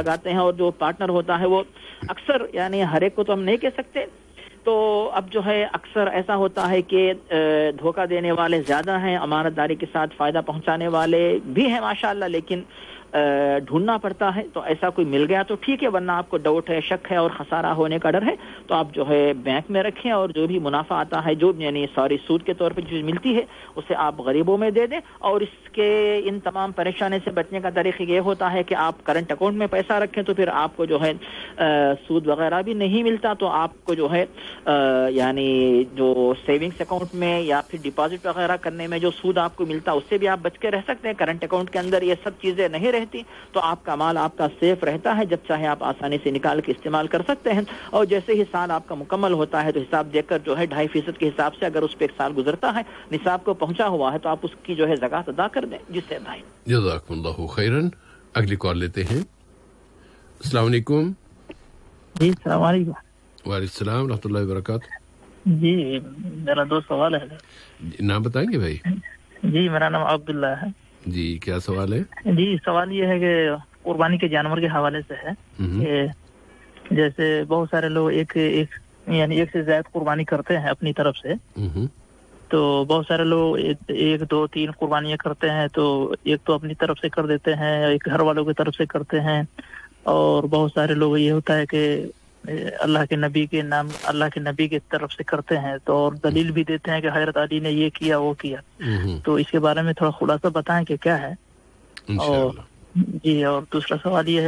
E: اور جو پارٹنر ہوتا ہے وہ اکثر یعنی ہر ایک کو تو ہم نہیں کہہ سکتے، تو اب جو ہے اکثر ایسا ہوتا ہے کہ دھوکہ دینے والے زیادہ ہیں، امانت داری کے ساتھ فائدہ پہنچانے والے بھی ہیں ماشاءاللہ، لیکن ڈھونڈنا پڑتا ہے، تو ایسا کوئی مل گیا تو ٹھیک ہے، ورنہ آپ کو ڈاؤٹ ہے، شک ہے اور خسارہ ہونے کا ڈر ہے تو آپ جو ہے بینک میں رکھیں، اور جو بھی منافع آتا ہے جو یعنی سود کے طور پہ جو ملتی ہے اسے آپ غریبوں میں دے دیں. اور اس کے ان تمام پریشانی سے بچنے کا طریقہ یہ ہوتا ہے کہ آپ کرنٹ اکاؤنٹ میں پیسہ رکھیں، تو پھر آپ کو جو ہے سود وغیرہ بھی نہیں ملتا، تو آپ کو جو ہے یعنی جو سیونگز اکاؤنٹ میں یا پھر ڈپازٹ وغیرہ کرنے میں جو سود آپ کو ملتا اس سے بھی آپ بچ کے رہ سکتے ہیں. کرنٹ اکاؤنٹ کے اندر یہ سب چیزیں نہیں رہتی تو آپ کا مال آپ کا سیف رہتا ہے، جب چاہے آپ آسانی سے نکال کے استعمال کر سکتے ہیں. اور جیسے ہی سال آپ کا مکمل ہوتا ہے تو حساب دیکھ کر جو ہے 2.5% کے حساب سے اگر اس پہ ایک سال گزرتا ہے نصاب کو پہنچا ہوا ہے تو آپ اس کی جو ہے زکوٰۃ ادا کر دیں. جس سے بھائی
C: جزاکم اللہ خیرن. اگلی کال لیتے ہیں. السلام علیکم.
G: جی السلام علیکم.
C: وعلیکم السلام ورحمۃ اللہ وبرکاتہ.
G: جی میرا دو سوال ہے.
C: نام بتائیں گے بھائی؟
G: جی میرا نام عبداللہ ہے.
C: جی کیا سوال ہے؟
G: جی سوال یہ ہے کہ قربانی کے جانور کے حوالے سے ہے کہ جیسے بہت سارے لوگ ایک سے زائد قربانی کرتے ہیں اپنی طرف سے، تو بہت سارے لوگ 1 2 3 قربانیاں کرتے ہیں، تو ایک تو اپنی طرف سے کر دیتے ہیں، ایک گھر والوں کی طرف سے کرتے ہیں، اور بہت سارے لوگ یہ ہوتا ہے کہ اللہ کے نبی کی طرف سے کرتے ہیں، تو اور دلیل بھی دیتے ہیں کہ حضرت علی نے یہ کیا وہ کیا. تو اس کے بارے میں تھوڑا خلاصہ بتائیں کہ کیا ہے. اور جی اور دوسرا سوال یہ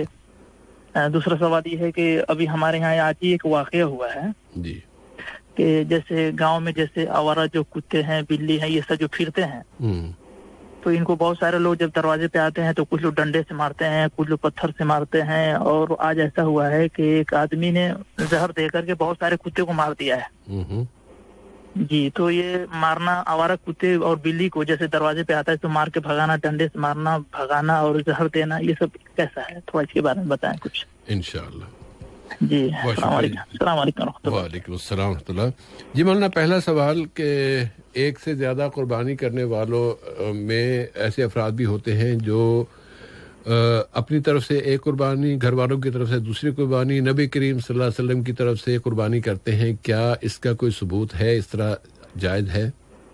G: ہے کہ ابھی ہمارے یہاں آج ہی ایک واقعہ ہوا ہے
C: جی
G: کہ جیسے گاؤں میں جیسے آوارہ جو کتے ہیں، بلی ہیں، یہ سب جو پھرتے ہیں، تو ان کو بہت سارے لوگ جب دروازے پہ آتے ہیں تو کچھ لوگ ڈنڈے سے مارتے ہیں، کچھ لوگ پتھر سے مارتے ہیں. اور آج ایسا ہوا ہے کہ ایک آدمی نے زہر دے کر کے بہت سارے کتے کو مار دیا ہے. جی تو یہ مارنا آوارہ کتے اور بلی کو جیسے دروازے پہ آتا ہے تو مار کے بھگانا، ڈنڈے سے مارنا بھگانا اور زہر دینا، یہ سب کیسا ہے؟ تھوڑا اس کے بارے میں بتائیں کچھ.
C: انشاءاللہ.
G: جی السلام علیکم.
C: وعلیکم السلام ورحمۃ اللہ. جی مولانا پہلا سوال کہ ایک سے زیادہ قربانی کرنے والوں میں ایسے افراد بھی ہوتے ہیں جو اپنی طرف سے ایک قربانی، گھر والوں کی طرف سے دوسری قربانی، نبی کریم صلی اللہ علیہ وسلم کی طرف سے قربانی کرتے ہیں. کیا اس کا کوئی ثبوت ہے؟ اس طرح جائز ہے؟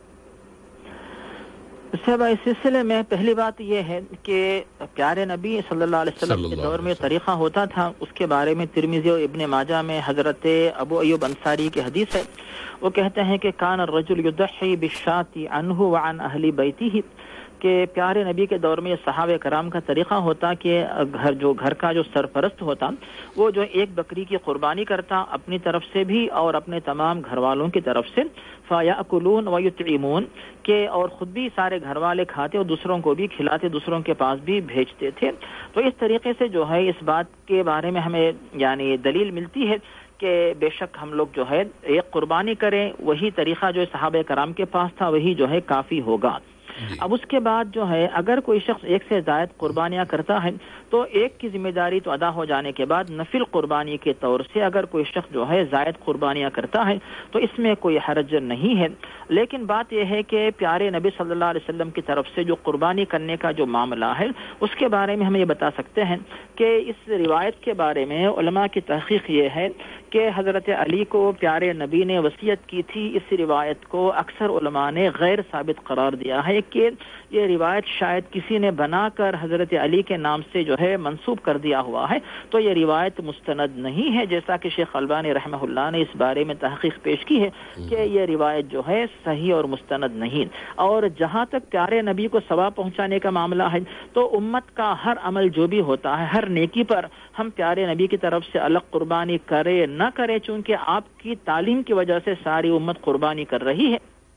E: صاحب اس سلسلے میں پہلی بات یہ ہے کہ پیارے نبی صلی اللہ علیہ وسلم کے دور میں طریقہ ہوتا تھا، اس کے بارے میں ترمذی اور ابن ماجہ میں حضرت ابو ایوب انصاری کی حدیث ہے. وہ کہتے ہیں کہ کان الرجل یضحی بالشاۃ عنہ وعن اہل بیتہ، کہ پیارے نبی کے دور میں صحابہ کرام کا طریقہ ہوتا کہ گھر کا جو سرپرست ہوتا وہ جو ایک بکری کی قربانی کرتا اپنی طرف سے بھی اور اپنے تمام گھر والوں کی طرف سے، فیأکلون ویطعمون، کہ اور خود بھی سارے گھر والے کھاتے اور دوسروں کو بھی کھلاتے، دوسروں کے پاس بھی بھیجتے تھے. تو اس طریقے سے جو ہے اس بات کے بارے میں ہمیں یعنی دلیل ملتی ہے کہ بے شک ہم لوگ جو ہے ایک قربانی کریں، وہی طریقہ جو صحابہ کرام کے پاس تھا وہی جو ہے کافی ہوگا. اب اس کے بعد جو ہے اگر کوئی شخص ایک سے زائد قربانیاں کرتا ہے تو ایک کی ذمہ داری تو ادا ہو جانے کے بعد نفل قربانی کے طور سے اگر کوئی شخص جو ہے زائد قربانیاں کرتا ہے تو اس میں کوئی حرج نہیں ہے. لیکن بات یہ ہے کہ پیارے نبی صلی اللہ علیہ وسلم کی طرف سے جو قربانی کرنے کا جو معاملہ ہے اس کے بارے میں ہم یہ بتا سکتے ہیں کہ اس روایت کے بارے میں علماء کی تحقیق یہ ہے کہ حضرت علی کو پیارے نبی نے وصیت کی تھی. اس روایت کو اکثر علماء نے غیر ثابت قرار دیا ہے کہ یہ روایت شاید کسی نے بنا کر حضرت علی کے نام سے جو ہے منسوب کر دیا ہوا ہے، تو یہ روایت مستند نہیں ہے، جیسا کہ شیخ البانی رحمہ اللہ نے اس بارے میں تحقیق پیش کی ہے کہ یہ روایت جو ہے صحیح اور مستند نہیں. اور جہاں تک پیارے نبی کو ثواب پہنچانے کا معاملہ ہے تو امت کا ہر عمل جو بھی ہوتا ہے، ہر نیکی پر ہم پیارے نبی کی طرف سے الگ قربانی کرے نہ کرے، چونکہ آپ کی تعلیم کی وجہ سے ساری امت قربانی کر رہی ہے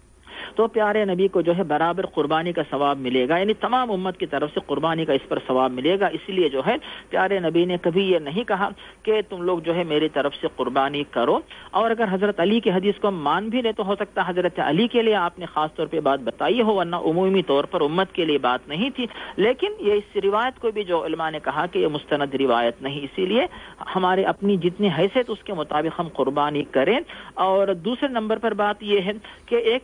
E: تو پیارے نبی کو جو ہے برابر قربانی کا ثواب ملے گا، یعنی تمام امت کی طرف سے قربانی کا اس پر ثواب ملے گا. اس لیے جو ہے پیارے نبی نے کبھی یہ نہیں کہا کہ تم لوگ جو ہے میری طرف سے قربانی کرو. اور اگر حضرت علی کی حدیث کو مان بھی لے تو ہو سکتا ہے حضرت علی کے لیے آپ نے خاص طور پہ بات بتائی ہو، ورنہ عمومی طور پر امت کے لیے بات نہیں تھی. لیکن یہ اس روایت کو بھی جو علماء نے کہا کہ یہ مستند روایت نہیں، اسی لیے ہمارے اپنی جتنی حیثیت اس کے مطابق ہم قربانی کریں. اور دوسرے نمبر پر بات یہ ہے کہ ایک طرف تو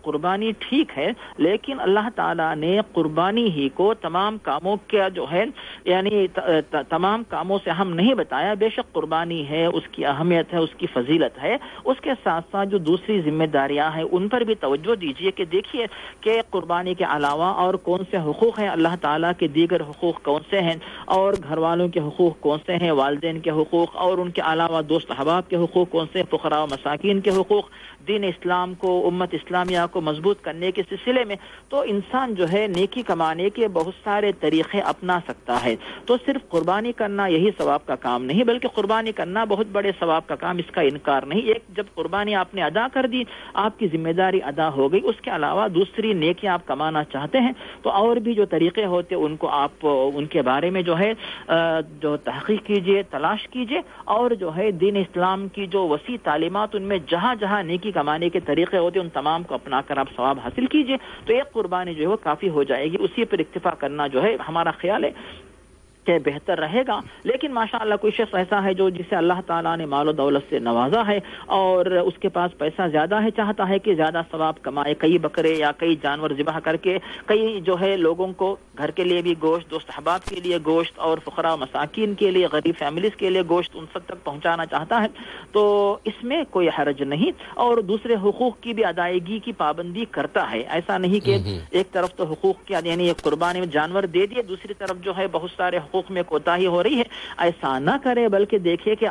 E: قربانی ٹھیک ہے، لیکن اللہ تعالیٰ نے قربانی ہی کو تمام کاموں کا جو ہے یعنی تمام کاموں سے ہم نہیں بتایا. بے شک قربانی ہے، اس کی اہمیت ہے، اس کی فضیلت ہے، اس کے ساتھ ساتھ جو دوسری ذمہ داریاں ہیں ان پر بھی توجہ دیجیے کہ دیکھیے کہ قربانی کے علاوہ اور کون سے حقوق ہیں، اللہ تعالیٰ کے دیگر حقوق کون سے ہیں، اور گھر والوں کے حقوق کون سے ہیں، والدین کے حقوق، اور ان کے علاوہ دوست احباب کے حقوق کون سے، فقراء و مساکین کے حقوق. دین اسلام کو، امت اسلامیہ کو مضبوط کرنے کے سلسلے میں تو انسان جو ہے نیکی کمانے کے بہت سارے طریقے اپنا سکتا ہے. تو صرف قربانی کرنا یہی ثواب کا کام نہیں، بلکہ قربانی کرنا بہت بڑے ثواب کا کام، اس کا انکار نہیں. ایک جب قربانی آپ نے ادا کر دی، آپ کی ذمہ داری ادا ہو گئی. اس کے علاوہ دوسری نیکیاں آپ کمانا چاہتے ہیں تو اور بھی جو طریقے ہوتے ان کو آپ ان کے بارے میں جو ہے جو تحقیق کیجئے، تلاش کیجئے، اور جو ہے دین اسلام کی جو وسیع تعلیمات ان میں جہاں جہاں نیکی کمانے کے طریقے ہوتے ان تمام کو اپنا کر آپ ثواب حاصل کیجئے. تو ایک قربانی جو ہے وہ کافی ہو جائے گی. اسی پر اکتفا کرنا جو ہے ہمارا خیال ہے کہ بہتر رہے گا. لیکن ماشاءاللہ کوئی شخص ایسا ہے جو جسے اللہ تعالیٰ نے مال و دولت سے نوازا ہے اور اس کے پاس پیسہ زیادہ ہے، چاہتا ہے کہ زیادہ ثواب کمائے، کئی بکرے یا کئی جانور ذبح کر کے کئی جو ہے لوگوں کو گھر کے لیے بھی گوشت، دوست احباب کے لیے گوشت، اور فقراء مساکین کے لیے، غریب فیملیز کے لیے گوشت ان سب تک پہنچانا چاہتا ہے، تو اس میں کوئی حرج نہیں. اور دوسرے حقوق کی بھی ادائیگی کی پابندی کرتا ہے. ایسا نہیں کہ ایک طرف تو حقوق کی یعنی ایک قربانی میں جانور دے دیے، دوسری طرف جو ہے بہت سارے حقوق میں کوتاہی ہو رہی ہے. ایسا نہ کرے، بلکہ دیکھیے کہ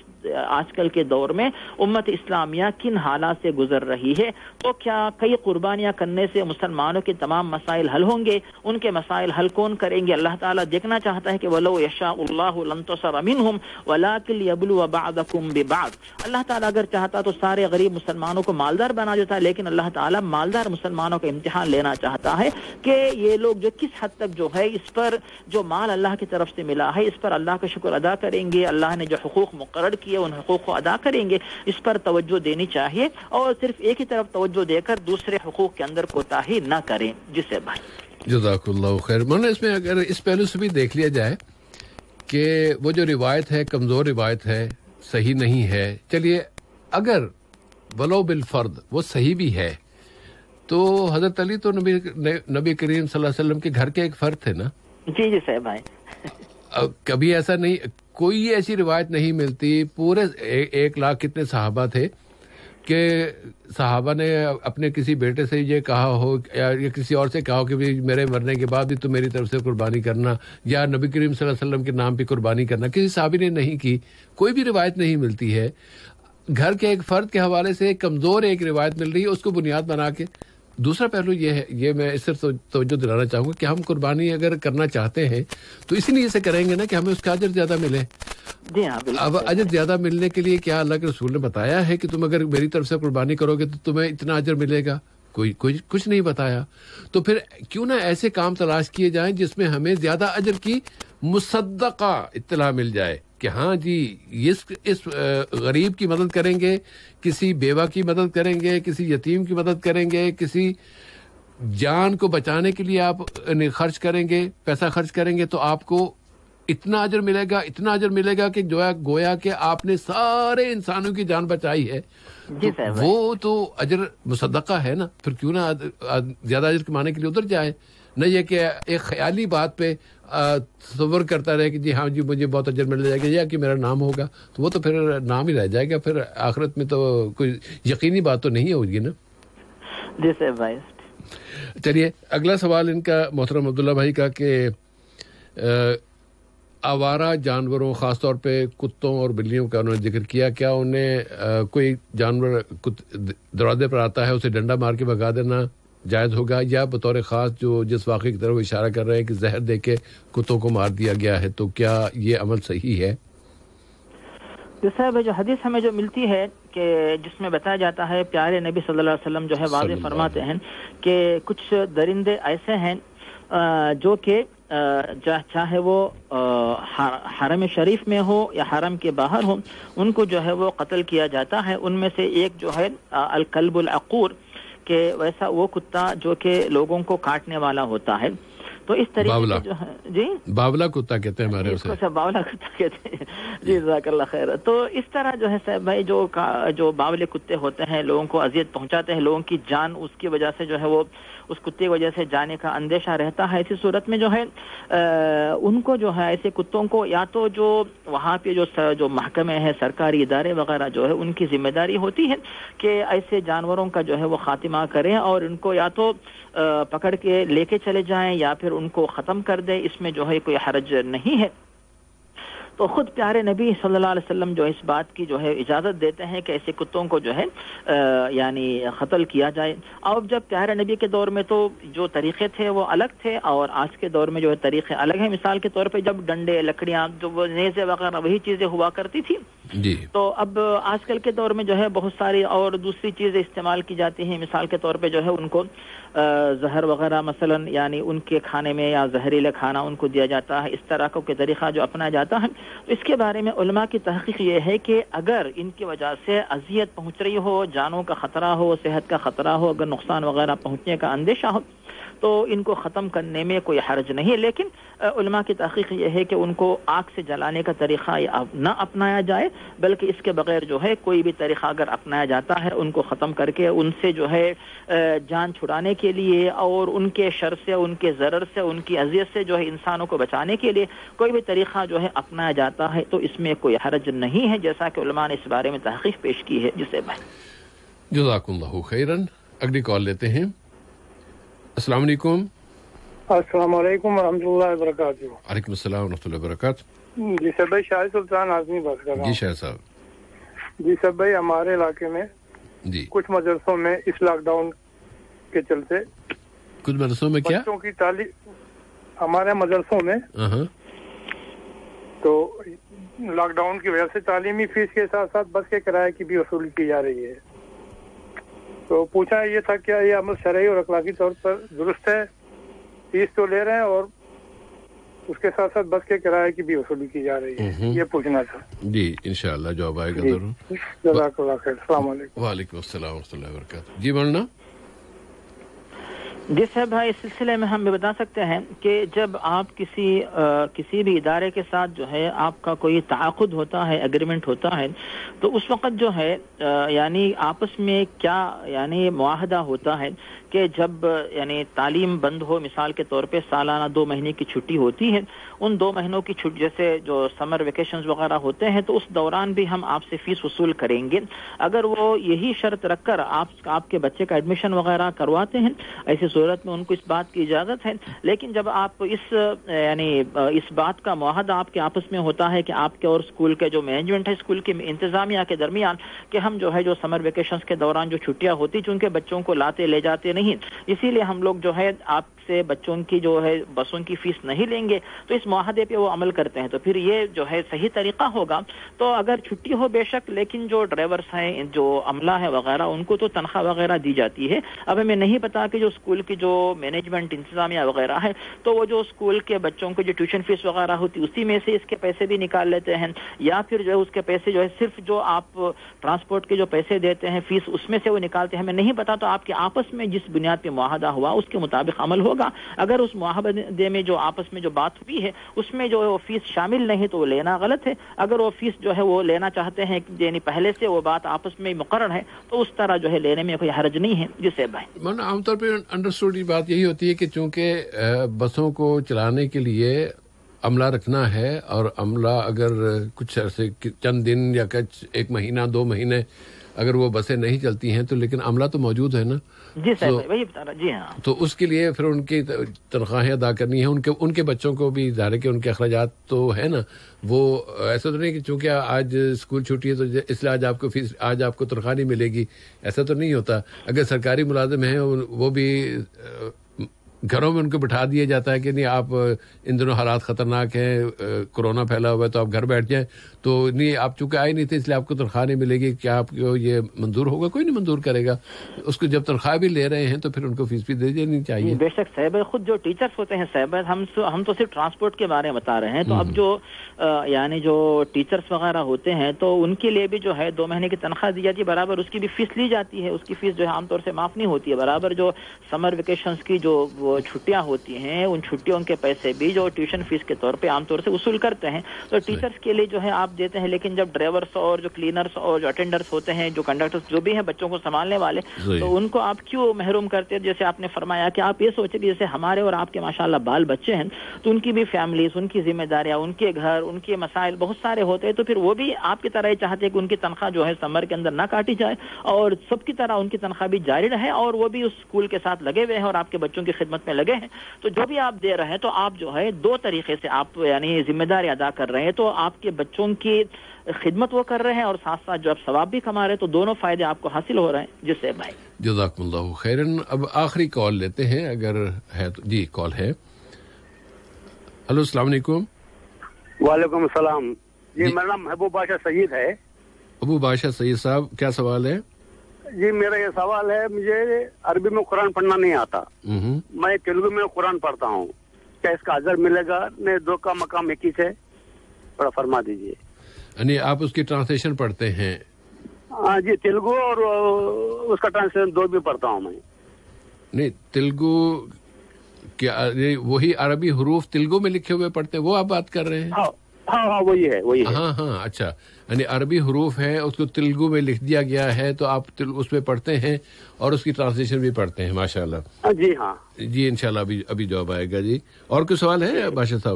E: آج کل کے دور میں امت اسلامیہ کن حالات سے گزر رہی ہے. تو کیا کئی قربانیاں کرنے سے مسلمانوں کے تمام مسائل حل ہوں گے؟ ان کے مسائل حل کون کریں گے؟ اللہ تعالیٰ دیکھنا چاہتا ہے کہ وَلَوْ يَشَاءُ اللَّهُ لَانتَصَرَ مِنْهُمْ وَلَكِنْ لِيَبْلُوَ بَعْضَكُمْ بِبَعْضٍ. اللہ تعالیٰ اگر چاہتا تو سارے غریب مسلمانوں کو مالدار بنا دیتا، لیکن اللہ تعالیٰ مالدار مسلمانوں کا امتحان لینا چاہتا ہے کہ یہ لوگ جو کس حد تک جو ہے اس پر جو مال اللہ کی طرف سے ملا ہے اس پر اللہ کا شکر ادا کریں گے، اللہ نے جو حقوق مقرر کیے ان حقوق کو ادا کریں گے. اس پر توجہ دینی چاہیے اور صرف ایک ہی طرف توجہ دے کر دوسرے حقوق کے اندر کوتاہی نہ کریں. جسے بھائی
C: جزاک اللہ خیر. مولانا اس میں اگر اس پہلو سے بھی دیکھ لیا جائے کہ وہ جو روایت ہے کمزور روایت ہے، صحیح نہیں ہے، چلیے اگر ولو بالفرد وہ صحیح بھی ہے تو حضرت علی تو نبی کریم صلی اللہ علیہ وسلم کے گھر کے ایک فرد تھے نا.
E: جی صاحب بھائی.
C: کبھی ایسا نہیں، کوئی ایسی روایت نہیں ملتی. پورے 1 لاکھ کتنے صحابہ تھے کہ صحابہ نے اپنے کسی بیٹے سے یہ کہا ہو یا کسی اور سے کہا ہو کہ میرے مرنے کے بعد بھی تو میری طرف سے قربانی کرنا، یا نبی کریم صلی اللہ علیہ وسلم کے نام پہ قربانی کرنا. کسی صحابی نے نہیں کی، کوئی بھی روایت نہیں ملتی ہے. گھر کے ایک فرد کے حوالے سے کمزور ایک روایت مل رہی ہے، اس کو بنیاد بنا کے. دوسرا پہلو یہ ہے، یہ میں اس سے توجہ دلانا چاہوں گا کہ ہم قربانی اگر کرنا چاہتے ہیں تو اسی لیے سے کریں گے نا کہ ہمیں اس کا اجر زیادہ ملے.
E: جی ہاں بالکل.
C: اب اجر زیادہ ملنے کے لیے کیا اللہ کے رسول نے بتایا ہے کہ تم اگر میری طرف سے قربانی کرو گے تو تمہیں اتنا اجر ملے گا؟ کوئی کچھ نہیں بتایا. تو پھر کیوں نہ ایسے کام تلاش کیے جائیں جس میں ہمیں زیادہ اجر کی مصدقہ اطلاع مل جائے کہ ہاں جی اس غریب کی مدد کریں گے، کسی بیوہ کی مدد کریں گے، کسی یتیم کی مدد کریں گے، کسی جان کو بچانے کے لیے آپ خرچ کریں گے، پیسہ خرچ کریں گے تو آپ کو اتنا اجر ملے گا، اتنا اجر ملے گا کہ گویا کہ آپ نے سارے انسانوں کی جان بچائی ہے. وہ تو اجر مصدقہ ہے نا. پھر کیوں نہ زیادہ اجر کمانے کے لیے ادھر جائے، نہ یہ کہ ایک خیالی بات پہ تصور کرتا رہے کہ جی ہاں جی مجھے بہت اجر مل جائے گا یا کہ میرا نام ہوگا. تو وہ تو پھر نام ہی رہ جائے گا، پھر آخرت میں تو کوئی یقینی بات تو نہیں ہوگی نا.
E: جی صاحب بھائی.
C: چلیے اگلا سوال ان کا محترم عبداللہ بھائی کا کہ آوارہ جانوروں خاص طور پہ کتوں اور بلیوں کا انہوں نے ذکر کیا، کیا انہیں کوئی جانور دروازے پر آتا ہے اسے ڈنڈا مار کے بھگا دینا جائز ہوگا، یا بطور خاص جو جس واقعے کی طرف اشارہ کر رہے ہیں کہ زہر دے کے کتوں کو مار دیا گیا ہے، تو کیا یہ عمل صحیح ہے؟
E: صاحب جو حدیث ہمیں جو ملتی ہے کہ جس میں بتایا جاتا ہے پیارے نبی صلی اللہ علیہ وسلم جو ہے واضح فرماتے ہیں کہ کچھ درندے ایسے ہیں جو کہ چاہے وہ حرم شریف میں ہو یا حرم کے باہر ہو، ان کو جو ہے وہ قتل کیا جاتا ہے. ان میں سے ایک جو ہے الکلب العقور، کہ ویسا وہ کتا جو کہ لوگوں کو کاٹنے والا ہوتا ہے. تو اس طریقے سے جو ہے جی
C: باولا کتا کہتے ہیں ہمارے اسے.
E: باولا کتا کہتے ہیں جی جزاک اللہ خیر. تو اس طرح جو ہے صاحب بھائی جو باولے کتے ہوتے ہیں لوگوں کو اذیت پہنچاتے ہیں, لوگوں کی جان اس کی وجہ سے جو ہے وہ اس کتے کی وجہ سے جانے کا اندیشہ رہتا ہے. ایسی صورت میں جو ہے ان کو جو ہے ایسے کتوں کو یا تو جو وہاں پہ جو محکمے ہیں سرکاری ادارے وغیرہ جو ہے ان کی ذمہ داری ہوتی ہے کہ ایسے جانوروں کا جو ہے وہ خاتمہ کریں اور ان کو یا تو پکڑ کے لے کے چلے جائیں یا پھر ان کو ختم کر دیں. اس میں جو ہے کوئی حرج نہیں ہے. تو خود پیارے نبی صلی اللہ علیہ وسلم جو اس بات کی جو ہے اجازت دیتے ہیں کہ ایسے کتوں کو جو ہے یعنی قتل کیا جائے. اور جب پیارے نبی کے دور میں تو جو طریقے تھے وہ الگ تھے اور آج کے دور میں جو ہے طریقے الگ ہیں. مثال کے طور پہ جب ڈنڈے لکڑیاں جو وہ نیزے وغیرہ وہی چیزیں ہوا کرتی تھی
C: جی,
E: تو اب آج کل کے دور میں جو ہے بہت ساری اور دوسری چیزیں استعمال کی جاتی ہیں. مثال کے طور پہ جو ہے ان کو زہر وغیرہ مثلا یعنی ان کے کھانے میں یا زہریلا کھانا ان کو دیا جاتا ہے. اس طرح کا کوئی طریقہ جو اپنایا جاتا ہے اس کے بارے میں علماء کی تحقیق یہ ہے کہ اگر ان کی وجہ سے اذیت پہنچ رہی ہو, جانوں کا خطرہ ہو, صحت کا خطرہ ہو, اگر نقصان وغیرہ پہنچنے کا اندیشہ ہو تو ان کو ختم کرنے میں کوئی حرج نہیں. لیکن علماء کی تحقیق یہ ہے کہ ان کو آگ سے جلانے کا طریقہ نہ اپنایا جائے بلکہ اس کے بغیر جو ہے کوئی بھی طریقہ اگر اپنایا جاتا ہے ان کو ختم کر کے ان سے جو ہے جان چھڑانے کے لیے اور ان کے شر سے, ان کے ضرر سے, ان کی اذیت سے جو ہے انسانوں کو بچانے کے لیے کوئی بھی طریقہ جو ہے اپنایا جاتا ہے تو اس میں کوئی حرج نہیں ہے, جیسا کہ علماء نے اس بارے میں تحقیق پیش کی ہے. جسے بھائی
C: جزاک اللہ خیرن. اگلی کال لیتے ہیں. السلام علیکم.
H: السلام علیکم ورحمۃ اللہ وبرکاتہ.
C: وعلیکم السلام ورحمۃ اللہ وبرکاتہ.
H: جی سر بھائی, شاہد سلطان آزمی بات کر رہا ہوں.
C: جی شاہد صاحب.
H: جی سر بھائی, ہمارے علاقے میں
C: جی
H: کچھ مدرسوں میں اس لاک ڈاؤن کے چلتے
C: کچھ مدرسوں میں کیا
H: بچوں کی تعلیم ہمارے مدرسوں میں تو لاک ڈاؤن کی وجہ سے تعلیمی فیس کے ساتھ ساتھ بس کے کرایے کی بھی وصولی کی جا رہی ہے. تو پوچھا یہ تھا کیا یہ عمل شرعی اور اخلاقی طور پر درست ہے؟ فیس تو لے رہے ہیں اور اس کے ساتھ ساتھ بس کے کرایے کی بھی وصولی کی جا رہی ہے, یہ پوچھنا تھا.
C: جی انشاءاللہ جواب آئے گا ضرور.
H: جزاک اللہ خیر. السلام علیکم.
C: وعلیکم السلام ورحمۃ اللہ وبرکاتہ. جی مولانا.
E: جی صاحب بھائی, اس سلسلے میں ہم بھی بتا سکتے ہیں کہ جب آپ کسی بھی ادارے کے ساتھ جو ہے آپ کا کوئی تعاقد ہوتا ہے, ایگریمنٹ ہوتا ہے, تو اس وقت جو ہے یعنی آپس میں کیا یعنی معاہدہ ہوتا ہے کہ جب یعنی تعلیم بند ہو, مثال کے طور پہ سالانہ 2 مہینے کی چھٹی ہوتی ہے, ان 2 مہینوں کی چھٹی جیسے جو سمر ویکیشنز وغیرہ ہوتے ہیں تو اس دوران بھی ہم آپ سے فیس وصول کریں گے. اگر وہ یہی شرط رکھ کر آپ کے بچے کا ایڈمیشن وغیرہ کرواتے ہیں, ایسی صورت میں ان کو اس بات کی اجازت ہے. لیکن جب آپ اس بات کا معاہدہ آپ کے آپس میں ہوتا ہے کہ آپ کے اور اسکول کے جو مینجمنٹ ہے, اسکول کی انتظامیہ کے درمیان, کہ ہم جو ہے جو سمر ویکیشنز کے دوران جو چھٹیاں ہوتی چونکہ بچوں کو لاتے لے جاتے نہیں, اسی لیے ہم لوگ جو ہے آپ سے بچوں کی جو ہے بسوں کی فیس نہیں لیں گے, تو اس معاہدے پہ وہ عمل کرتے ہیں. تو پھر یہ جو ہے صحیح طریقہ ہوگا. تو اگر چھٹی ہو بے شک, لیکن جو ڈرائیورز ہیں, جو عملہ ہے وغیرہ, ان کو تو تنخواہ وغیرہ دی جاتی ہے. اب ہمیں نہیں پتا کہ جو اسکول کی جو مینجمنٹ انتظامیہ وغیرہ ہے تو وہ جو اسکول کے بچوں کو جو ٹیوشن فیس وغیرہ ہوتی اسی میں سے اس کے پیسے بھی نکال لیتے ہیں, یا پھر جو ہے اس کے پیسے جو ہے صرف جو آپ ٹرانسپورٹ کے جو پیسے دیتے ہیں فیس اس میں سے وہ نکالتے ہیں. ہمیں نہیں پتا. تو آپ کے آپس میں جس بنیاد پہ معاہدہ ہوا اس کے مطابق عمل ہوگا. اگر اس معاہدے میں جو آپس میں جو بات ہوئی ہے اس میں جو ہے وہ فیس شامل نہیں تو وہ لینا غلط ہے. اگر وہ فیس جو ہے وہ لینا چاہتے ہیں یعنی پہلے سے وہ بات آپس میں مقرر ہے تو اس طرح جو ہے لینے میں کوئی حرج نہیں ہے. جسے بھائی
C: عام طور پہ انڈرسٹوڈ بات یہی ہوتی ہے کہ چونکہ بسوں کو چلانے کے لیے عملہ رکھنا ہے, اور عملہ اگر کچھ عرصے چند دن یا کچھ 1 مہینہ 2 مہینے اگر وہ بسیں نہیں چلتی ہیں تو لیکن عملہ تو موجود ہے نا.
E: جی صاحب وہی بتا رہا. جی ہاں.
C: تو اس کے لیے پھر ان کی تنخواہیں ادا کرنی ہے, ان کے بچوں کو بھی ظاہر ہے کہ ان کے اخراجات تو ہے نا. وہ ایسا تو نہیں کہ چونکہ آج اسکول چھٹی ہے تو اس لیے آج آپ کو تنخواہ نہیں ملے گی, ایسا تو نہیں ہوتا. اگر سرکاری ملازم ہیں وہ بھی گھروں میں ان کو بٹھا دیا جاتا ہے کہ نہیں آپ ان دنوں حالات خطرناک ہیں, کورونا پھیلا ہوا ہے تو آپ گھر بیٹھ جائیں. تو نہیں, آپ چونکہ آئے نہیں تھے اس لیے آپ کو تنخواہ نہیں ملے گی. کیا آپ کو یہ منظور ہوگا؟ کوئی نہیں منظور کرے گا اس کو. جب تنخواہ بھی لے رہے ہیں تو پھر ان کو فیس بھی دے دینی چاہیے.
E: بے شک صاحب, خود جو ٹیچرز ہوتے ہیں صاحب, ہم تو صرف ٹرانسپورٹ کے بارے میں بتا رہے ہیں. تو اب جو یعنی جو ٹیچرز وغیرہ ہوتے ہیں تو ان کے لیے بھی جو ہے 2 مہینے کی تنخواہ دی جاتی ہے, برابر اس کی بھی فیس لی جاتی ہے. اس کی فیس جو ہے عام طور سے معاف نہیں ہوتی ہے, برابر جو سمر ویکیشنز کی جو وہ چھٹیاں ہوتی ہیں ان چھٹیوں کے پیسے بھی جو ٹیوشن فیس کے طور پہ عام طور سے وصول کرتے ہیں تو ٹیچرز کے لیے جو ہے آپ دیتے ہیں, لیکن جب ڈرائیورس اور جو کلینرز اور جو اٹینڈرز ہوتے ہیں, جو کنڈکٹرز جو بھی ہیں بچوں کو سنبھالنے والے, تو ان کو آپ کیوں محروم کرتے ہیں؟ جیسے آپ نے فرمایا کہ آپ یہ سوچیں کہ جیسے ہمارے اور آپ کے ماشاءاللہ بال بچے ہیں تو ان کی بھی فیملیز, ان کی ذمہ داریاں, ان کے گھر, ان کے مسائل بہت سارے ہوتے ہیں, تو پھر وہ بھی آپ کی طرح ہی چاہتے ہیں کہ ان کی تنخواہ جو ہے سمر کے اندر نہ کاٹی جائے اور سب کی طرح ان کی تنخواہ بھی جاری رہے اور وہ بھی اس اسکول کے ساتھ لگے ہوئے ہیں اور آپ کے بچوں کی خدمت میں لگے ہیں. تو جو بھی آپ دے رہے ہیں تو آپ جو ہے دو طریقے سے آپ یعنی ذمہ داری ادا کر رہے ہیں, تو آپ کے بچوں کی خدمت وہ کر رہے ہیں اور ساتھ ساتھ جو آپ ثواب بھی کما رہے ہیں, تو دونوں فائدے آپ کو حاصل ہو رہے ہیں. جس سے بھائی
C: جزاکم اللہ خیرن. اب آخری کال لیتے ہیں اگر ہے تو. جی کال ہے. ہلو السلام علیکم.
I: وعلیکم السلام. جی میرا نام محبوب بادشاہ سعید ہے.
C: ابو بادشاہ سعید صاحب کیا سوال ہے؟
I: جی میرا یہ سوال ہے, مجھے عربی میں قرآن پڑھنا نہیں آتا, میں تیلگو میں قرآن پڑھتا ہوں, کیا اس کا اجر ملے گا؟ نہیں, دو کا مقام ایک ہی سے, تھوڑا فرما دیجیے.
C: یعنی آپ اس کی ٹرانسلیشن پڑھتے ہیں؟
I: ہاں جی, تیلگو اور اس کا ٹرانسلیشن دو بھی پڑھتا ہوں میں. نہیں,
C: تیلگو کیا وہی عربی حروف تیلگو میں لکھے ہوئے پڑھتے ہیں وہ آپ بات کر رہے ہیں؟
I: ہاں وہی ہے.
C: ہاں اچھا, یعنی عربی حروف ہیں اس کو تیلگو میں لکھ دیا گیا ہے تو آپ اس میں پڑھتے ہیں اور اس کی ٹرانسلیشن بھی پڑھتے ہیں. ماشاءاللہ.
I: جی ہاں
C: جی انشاءاللہ ابھی جواب آئے گا. جی اور کوئی سوال ہے بادشاہ صاحب؟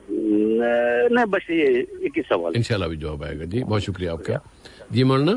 I: نہیں بس یہ ایک ہی سوال.
C: انشاءاللہ ابھی جواب آئے گا. جی بہت شکریہ آپ کا. جی مولانا.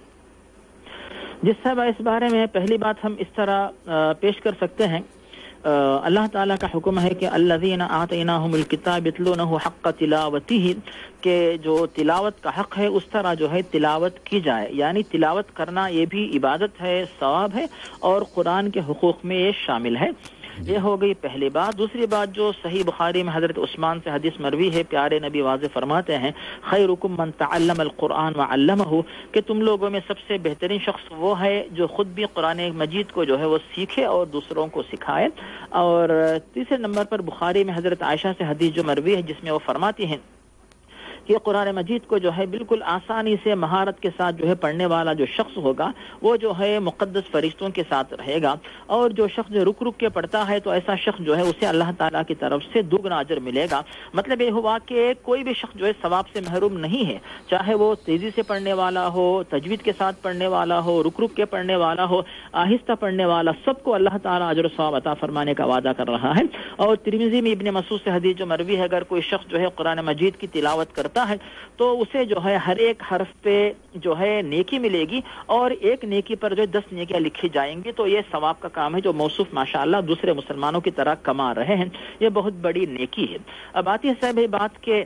E: جس صاحب اس بارے میں پہلی بات ہم اس طرح پیش کر سکتے ہیں, اللہ تعالیٰ کا حکم ہے کہ الذین آتیناہم الکتاب یتلونہ حق تلاوتہ, کہ جو تلاوت کا حق ہے اس طرح جو ہے تلاوت کی جائے, یعنی تلاوت کرنا یہ بھی عبادت ہے, ثواب ہے اور قرآن کے حقوق میں یہ شامل ہے. یہ ہو گئی پہلی بات. دوسری بات جو صحیح بخاری میں حضرت عثمان سے حدیث مروی ہے, پیارے نبی واضح فرماتے ہیں خیرکم من تعلم القرآن وعلمہ, کہ تم لوگوں میں سب سے بہترین شخص وہ ہے جو خود بھی قرآن مجید کو جو ہے وہ سیکھے اور دوسروں کو سکھائے. اور تیسرے نمبر پر بخاری میں حضرت عائشہ سے حدیث جو مروی ہے جس میں وہ فرماتی ہیں کہ قرآن مجید کو جو ہے بالکل آسانی سے مہارت کے ساتھ جو ہے پڑھنے والا جو شخص ہوگا وہ جو ہے مقدس فرشتوں کے ساتھ رہے گا, اور جو شخص جو رک کے پڑھتا ہے تو ایسا شخص جو ہے اسے اللہ تعالیٰ کی طرف سے دوگنا اجر ملے گا. مطلب یہ ہوا کہ کوئی بھی شخص جو ہے ثواب سے محروم نہیں ہے, چاہے وہ تیزی سے پڑھنے والا ہو, تجوید کے ساتھ پڑھنے والا ہو, رک کے پڑھنے والا ہو, آہستہ پڑھنے والا, سب کو اللہ تعالیٰ اجر و ثواب عطا فرمانے کا وعدہ کر رہا ہے. اور ترمذی میں ابن مسعود سے حدیث جو مروی ہے, اگر کوئی شخص جو ہے قرآن مجید کی تلاوت کرتا ہے تو اسے جو ہے ہر ایک حرف پہ جو ہے نیکی ملے گی اور ایک نیکی پر جو 10 نیکیاں لکھی جائیں گی. تو یہ ثواب کا کام ہے جو موصوف ماشاءاللہ دوسرے مسلمانوں کی طرح کما رہے ہیں, یہ بہت بڑی نیکی ہے. اب آتی ہے صاحب بات کہ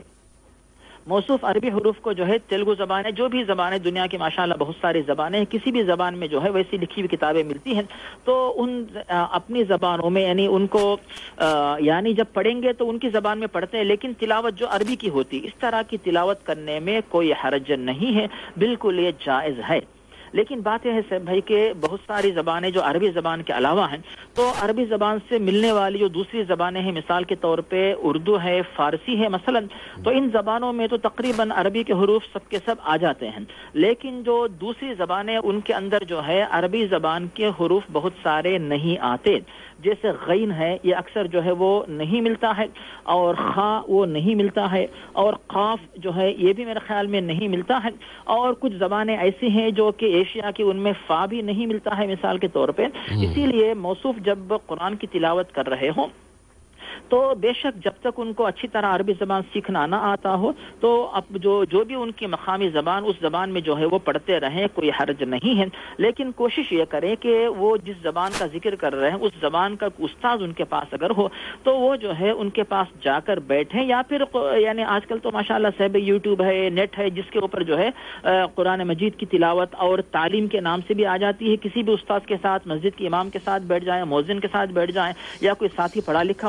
E: موصوف عربی حروف کو جو ہے تیلگو زبان ہے, جو بھی زبانیں دنیا کی ماشاءاللہ بہت ساری زبانیں ہیں, کسی بھی زبان میں جو ہے ویسی لکھی ہوئی کتابیں ملتی ہیں, تو ان اپنی زبانوں میں یعنی ان کو یعنی جب پڑھیں گے تو ان کی زبان میں پڑھتے ہیں, لیکن تلاوت جو عربی کی ہوتی اس طرح کی تلاوت کرنے میں کوئی حرج نہیں ہے, بالکل یہ جائز ہے. لیکن بات یہ ہے صاحب بھائی کہ بہت ساری زبانیں جو عربی زبان کے علاوہ ہیں تو عربی زبان سے ملنے والی جو دوسری زبانیں ہیں, مثال کے طور پہ اردو ہے, فارسی ہے مثلا, تو ان زبانوں میں تو تقریباً عربی کے حروف سب کے سب آ جاتے ہیں, لیکن جو دوسری زبانیں ان کے اندر جو ہے عربی زبان کے حروف بہت سارے نہیں آتے. جیسے غین ہے, یہ اکثر جو ہے وہ نہیں ملتا ہے, اور خا وہ نہیں ملتا ہے, اور قاف جو ہے یہ بھی میرے خیال میں نہیں ملتا ہے, اور کچھ زبانیں ایسی ہیں جو کہ ایشیا کی ان میں فا بھی نہیں ملتا ہے مثال کے طور پہ. اسی لیے موصوف جب قرآن کی تلاوت کر رہے ہوں تو بے شک جب تک ان کو اچھی طرح عربی زبان سیکھنا نہ آتا ہو تو اب جو بھی ان کی مقامی زبان اس زبان میں جو ہے وہ پڑھتے رہیں, کوئی حرج نہیں ہے. لیکن کوشش یہ کریں کہ وہ جس زبان کا ذکر کر رہے ہیں اس زبان کا استاد ان کے پاس اگر ہو تو وہ جو ہے ان کے پاس جا کر بیٹھیں, یا پھر یعنی آج کل تو ماشاءاللہ صاحب یوٹیوب ہے, نیٹ ہے, جس کے اوپر جو ہے قرآن مجید کی تلاوت اور تعلیم کے نام سے بھی آ جاتی ہے. کسی بھی استاد کے ساتھ, مسجد کے امام کے ساتھ بیٹھ جائیں, مؤذن کے ساتھ بیٹھ جائیں, یا کوئی ساتھی پڑھا لکھا ان کے ساتھ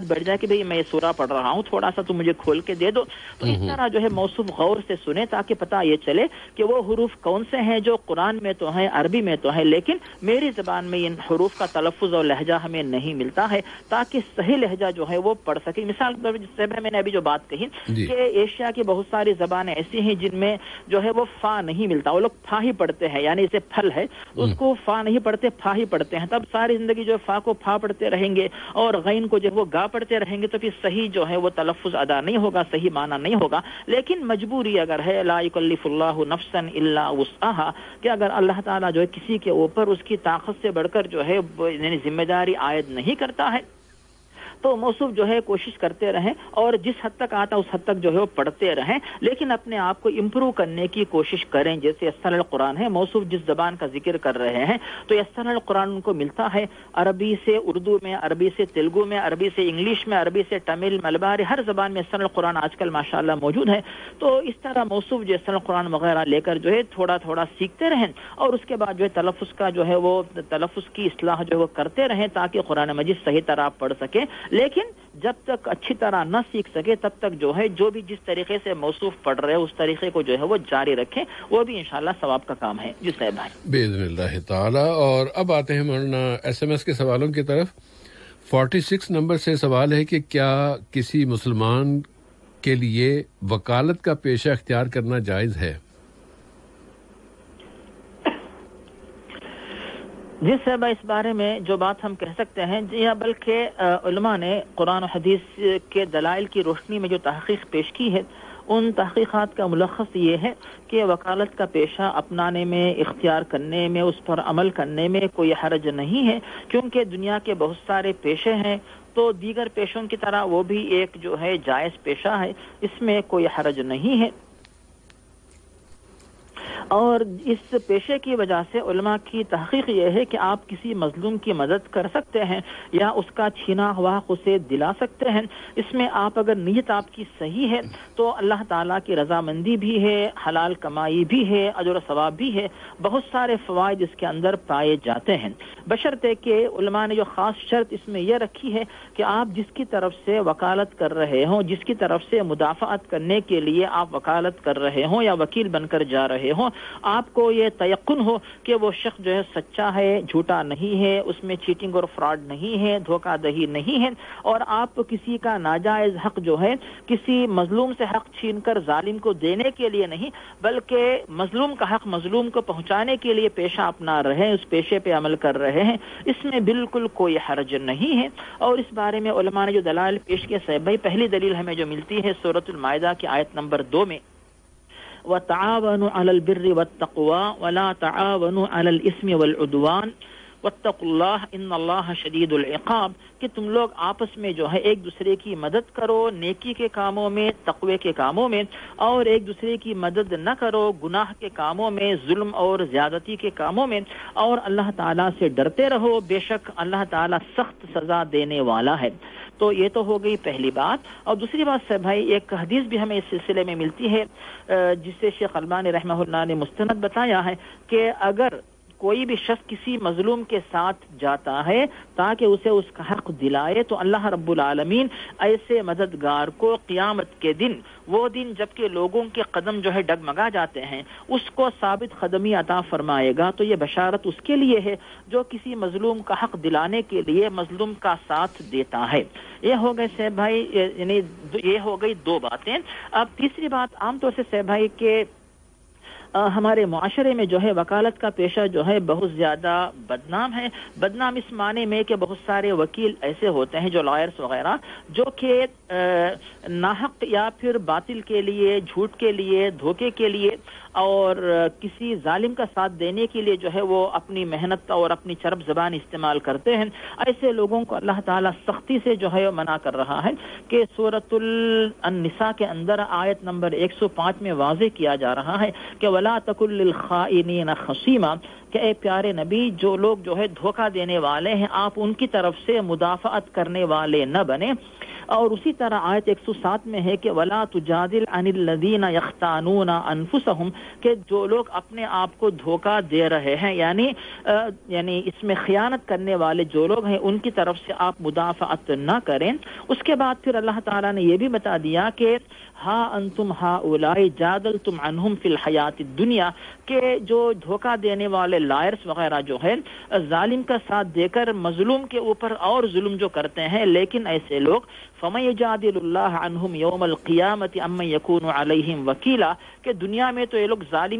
E: عادت بڑھ جائے کہ بھئی میں یہ سورہ پڑھ رہا ہوں، تھوڑا سا تم مجھے کھول کے دے دو، تو اس طرح جو ہے موصوف غور سے سنے تاکہ پتہ یہ چلے کہ وہ حروف کون سے ہیں جو قرآن میں تو ہیں، عربی میں تو ہیں، لیکن میری زبان میں ان حروف کا تلفظ اور لہجہ ہمیں نہیں ملتا ہے، تاکہ صحیح لہجہ جو ہے وہ پڑھ سکے۔ مثال کے طور پر جس سے میں نے ابھی جو بات کہی کہ ایشیا کی بہت ساری زبانیں ایسی ہیں جن میں جو ہے وہ فا نہیں ملتا، وہ لوگ پھا ہی پڑھتے ہیں، یعنی اسے پھل ہے اس کو فا نہیں پڑھتے، پھا ہی پڑھتے ہیں، تب ساری زندگی جو فا کو پھا پڑھتے رہیں گے اور غین کو جو وہ گا پڑھتے رہیں گے، تو پھر صحیح جو ہے وہ تلفظ ادا نہیں ہوگا، صحیح معنی نہیں ہوگا۔ لیکن مجبوری اگر ہے، لا یکلف اللہ نفسا الا وسعها، کہ اگر اللہ تعالیٰ جو ہے کسی کے اوپر اس کی طاقت سے بڑھ کر جو ہے یعنی ذمہ داری عائد نہیں کرتا ہے، تو موصوف جو ہے کوشش کرتے رہیں اور جس حد تک آتا اس حد تک جو ہے وہ پڑھتے رہیں، لیکن اپنے آپ کو امپروو کرنے کی کوشش کریں۔ جیسے یسر القرآن ہے، موصوف جس زبان کا ذکر کر رہے ہیں تو یسر القرآن ان کو ملتا ہے عربی سے اردو میں، عربی سے تیلگو میں، عربی سے انگلش میں، عربی سے تمل، ملباری، ہر زبان میں یسر القرآن آج کل ماشاءاللہ موجود ہے۔ تو اس طرح موصوف جو یسر القرآن وغیرہ لے کر جو ہے تھوڑا تھوڑا سیکھتے رہیں اور اس کے بعد جو ہے تلفظ کا جو ہے وہ تلفظ کی اصلاح جو ہے وہ کرتے رہیں تاکہ قرآن مجید صحیح طرح پڑھ سکیں، لیکن جب تک اچھی طرح نہ سیکھ سکے تب تک جو ہے جو بھی جس طریقے سے موصوف پڑھ رہے اس طریقے کو جو ہے وہ جاری رکھیں، وہ بھی انشاءاللہ ثواب کا کام ہے۔ جی صاحب بھائی
C: باذن اللہ تعالی۔ اور اب آتے ہیں مولانا ایس ایم ایس کے سوالوں کی طرف۔ 46 نمبر سے سوال ہے کہ کیا کسی مسلمان کے لیے وکالت کا پیشہ اختیار کرنا جائز ہے؟
E: جی صاحب، اس بارے میں جو بات ہم کہہ سکتے ہیں یا بلکہ علماء نے قرآن و حدیث کے دلائل کی روشنی میں جو تحقیق پیش کی ہے، ان تحقیقات کا ملخص یہ ہے کہ وکالت کا پیشہ اپنانے میں، اختیار کرنے میں، اس پر عمل کرنے میں کوئی حرج نہیں ہے، کیونکہ دنیا کے بہت سارے پیشے ہیں تو دیگر پیشوں کی طرح وہ بھی ایک جو ہے جائز پیشہ ہے، اس میں کوئی حرج نہیں ہے۔ اور اس پیشے کی وجہ سے علماء کی تحقیق یہ ہے کہ آپ کسی مظلوم کی مدد کر سکتے ہیں یا اس کا چھینا ہوا حق اسے دلا سکتے ہیں۔ اس میں آپ اگر نیت آپ کی صحیح ہے تو اللہ تعالیٰ کی رضامندی بھی ہے، حلال کمائی بھی ہے، اجر و ثواب بھی ہے، بہت سارے فوائد اس کے اندر پائے جاتے ہیں، بشرطے کہ علماء نے جو خاص شرط اس میں یہ رکھی ہے کہ آپ جس کی طرف سے وکالت کر رہے ہوں، جس کی طرف سے مدافعت کرنے کے لیے آپ وکالت کر رہے ہوں یا وکیل بن کر جا رہے ہوں، آپ کو یہ تیقن ہو کہ وہ شخص جو ہے سچا ہے، جھوٹا نہیں ہے، اس میں چیٹنگ اور فراڈ نہیں ہے، دھوکہ دہی نہیں ہے، اور آپ کسی کا ناجائز حق جو ہے کسی مظلوم سے حق چھین کر ظالم کو دینے کے لیے نہیں بلکہ مظلوم کا حق مظلوم کو پہنچانے کے لیے پیشہ اپنا رہے، اس پیشے پہ عمل کر رہے ہیں، اس میں بالکل کوئی حرج نہیں ہے۔ اور اس بارے میں علماء نے جو دلائل پیش کیے صاحب بھائی، پہلی دلیل ہمیں جو ملتی ہے سورۃ المائدہ کی آیت نمبر 2 میں، وَتَعَاوَنُوا عَلَى الْبِرِّ وَالتَّقْوَى وَلَا تَعَاوَنُوا عَلَى الْإِثْمِ وَالْعُدْوَانِ وَاتَّقُوا اللَّهَ إِنَّ اللَّهَ شَدِيدُ الْعِقَابِ، کہ تم لوگ آپس میں جو ہے ایک دوسرے کی مدد کرو نیکی کے کاموں میں، تقوی کے کاموں میں، اور ایک دوسرے کی مدد نہ کرو گناہ کے کاموں میں، ظلم اور زیادتی کے کاموں میں، اور اللہ تعالیٰ سے ڈرتے رہو، بے شک اللہ تعالیٰ سخت سزا دینے والا ہے۔ تو یہ تو ہو گئی پہلی بات۔ اور دوسری بات سے بھائی ایک حدیث بھی ہمیں اس سلسلے میں ملتی ہے جسے شیخ البانی رحمہ اللہ نے مستند بتایا ہے کہ اگر کوئی بھی شخص کسی مظلوم کے ساتھ جاتا ہے تاکہ اسے اس کا حق دلائے تو اللہ رب العالمین ایسے مددگار کو قیامت کے دن، وہ دن جبکہ لوگوں کے قدم جو ہے ڈگمگا جاتے ہیں، اس کو ثابت قدمی عطا فرمائے گا۔ تو یہ بشارت اس کے لیے ہے جو کسی مظلوم کا حق دلانے کے لیے مظلوم کا ساتھ دیتا ہے۔ یہ ہو گئے سیب بھائی، یعنی یہ ہو گئی دو باتیں۔ اب تیسری بات عام طور سے سیب بھائی کہ ہمارے معاشرے میں جو ہے وکالت کا پیشہ جو ہے بہت زیادہ بدنام ہے۔ بدنام اس معنی میں کہ بہت سارے وکیل ایسے ہوتے ہیں جو لائرز وغیرہ جو کہ ناحق یا پھر باطل کے لیے، جھوٹ کے لیے، دھوکے کے لیے اور کسی ظالم کا ساتھ دینے کے لیے جو ہے وہ اپنی محنت اور اپنی چرب زبان استعمال کرتے ہیں۔ ایسے لوگوں کو اللہ تعالیٰ سختی سے جو ہے منع کر رہا ہے کہ سورۃ النساء کے اندر آیت نمبر 105 میں واضح کیا جا رہا ہے کہ وَلَا تَكُن لِّلْخَائِنِينَ خَصِيمًا، کہ اے پیارے نبی جو لوگ جو ہے دھوکہ دینے والے ہیں آپ ان کی طرف سے مدافعت کرنے والے نہ بنے۔ اور اسی طرح آیت 107 میں ہے کہ ولا تجادل عن الذین یختانون انفسهم، کہ جو لوگ اپنے آپ کو دھوکہ دے رہے ہیں، یعنی اس میں خیانت کرنے والے جو لوگ ہیں ان کی طرف سے آپ مدافعت نہ کریں۔ اس کے بعد پھر اللہ تعالیٰ نے یہ بھی بتا دیا کہ ہا انتم ہؤلاء جادلتم عنہم فی الحیات الدنیا، کہ جو دھوکہ دینے والے لائرز وغیرہ جو ہے ظالم کا ساتھ دے کر مظلوم کے اوپر اور ظلم جو کرتے ہیں، لیکن ایسے لوگ فَمَن يُجَادِلُ اللَّهَ عَنْهُمْ يَوْمَ الْقِيَامَةِ عَمَّن يَكُونُ عَلَيْهِمْ وَكِيلًا، کہ دنیا میں تو یہ لوگ ظالم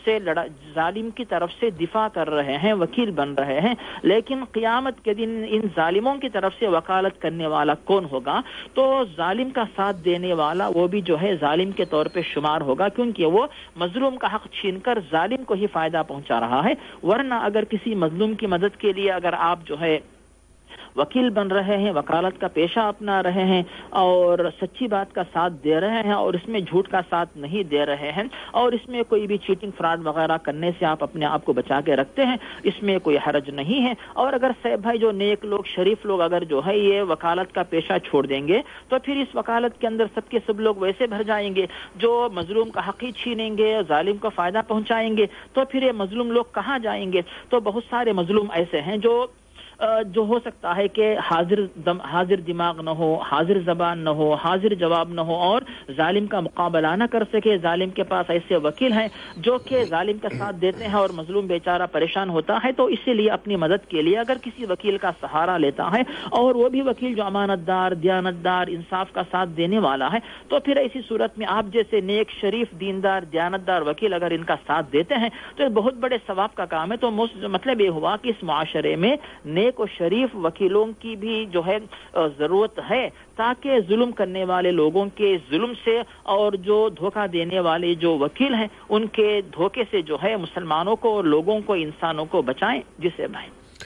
E: کی طرف سے دفاع کر رہے ہیں، وکیل بن رہے ہیں، لیکن قیامت کے دن ان ظالموں کی طرف سے وکالت کرنے والا کون ہوگا؟ تو ظالم کا ساتھ دینے والا وہ بھی جو ہے ظالم کے طور پہ شمار ہوگا، کیونکہ وہ مظلوم کا حق چھین کر ظالم کو ہی فائدہ پہنچا رہا ہے۔ ورنہ اگر کسی مظلوم کی مدد کے لیے اگر آپ جو ہے وکیل بن رہے ہیں، وکالت کا پیشہ اپنا رہے ہیں اور سچی بات کا ساتھ دے رہے ہیں اور اس میں جھوٹ کا ساتھ نہیں دے رہے ہیں اور اس میں کوئی بھی چیٹنگ فراڈ وغیرہ کرنے سے آپ اپنے آپ کو بچا کے رکھتے ہیں، اس میں کوئی حرج نہیں ہے۔ اور اگر صاحب بھائی جو نیک لوگ شریف لوگ اگر جو ہے یہ وکالت کا پیشہ چھوڑ دیں گے تو پھر اس وکالت کے اندر سب کے سب لوگ ویسے بھر جائیں گے جو مظلوم کا حق ہی چھینیں گے، ظالم کو فائدہ پہنچائیں گے، تو پھر یہ مظلوم لوگ کہاں جائیں گے؟ تو بہت سارے مظلوم ایسے ہیں جو ہو سکتا ہے کہ حاضر دماغ نہ ہو، حاضر زبان نہ ہو، حاضر جواب نہ ہو اور ظالم کا مقابلہ نہ کر سکے۔ ظالم کے پاس ایسے وکیل ہیں جو کہ ظالم کا ساتھ دیتے ہیں اور مظلوم بیچارہ پریشان ہوتا ہے، تو اسی لیے اپنی مدد کے لیے اگر کسی وکیل کا سہارا لیتا ہے اور وہ بھی وکیل جو امانت دار، دیانتدار، انصاف کا ساتھ دینے والا ہے، تو پھر ایسی صورت میں آپ جیسے نیک، شریف، دیندار، دیانتدار وکیل اگر ان کا ساتھ دیتے ہیں تو بہت بڑے ثواب کا کام ہے۔ تو مطلب یہ ہوا کہ اس معاشرے میں نیک و شریف وکیلوں کی بھی جو ہے ضرورت ہے، تاکہ ظلم کرنے والے لوگوں کے ظلم سے اور جو دھوکہ دینے والے جو وکیل ہیں ان کے دھوکے سے جو ہے مسلمانوں کو، لوگوں کو، انسانوں کو بچائیں۔ جسے بھائی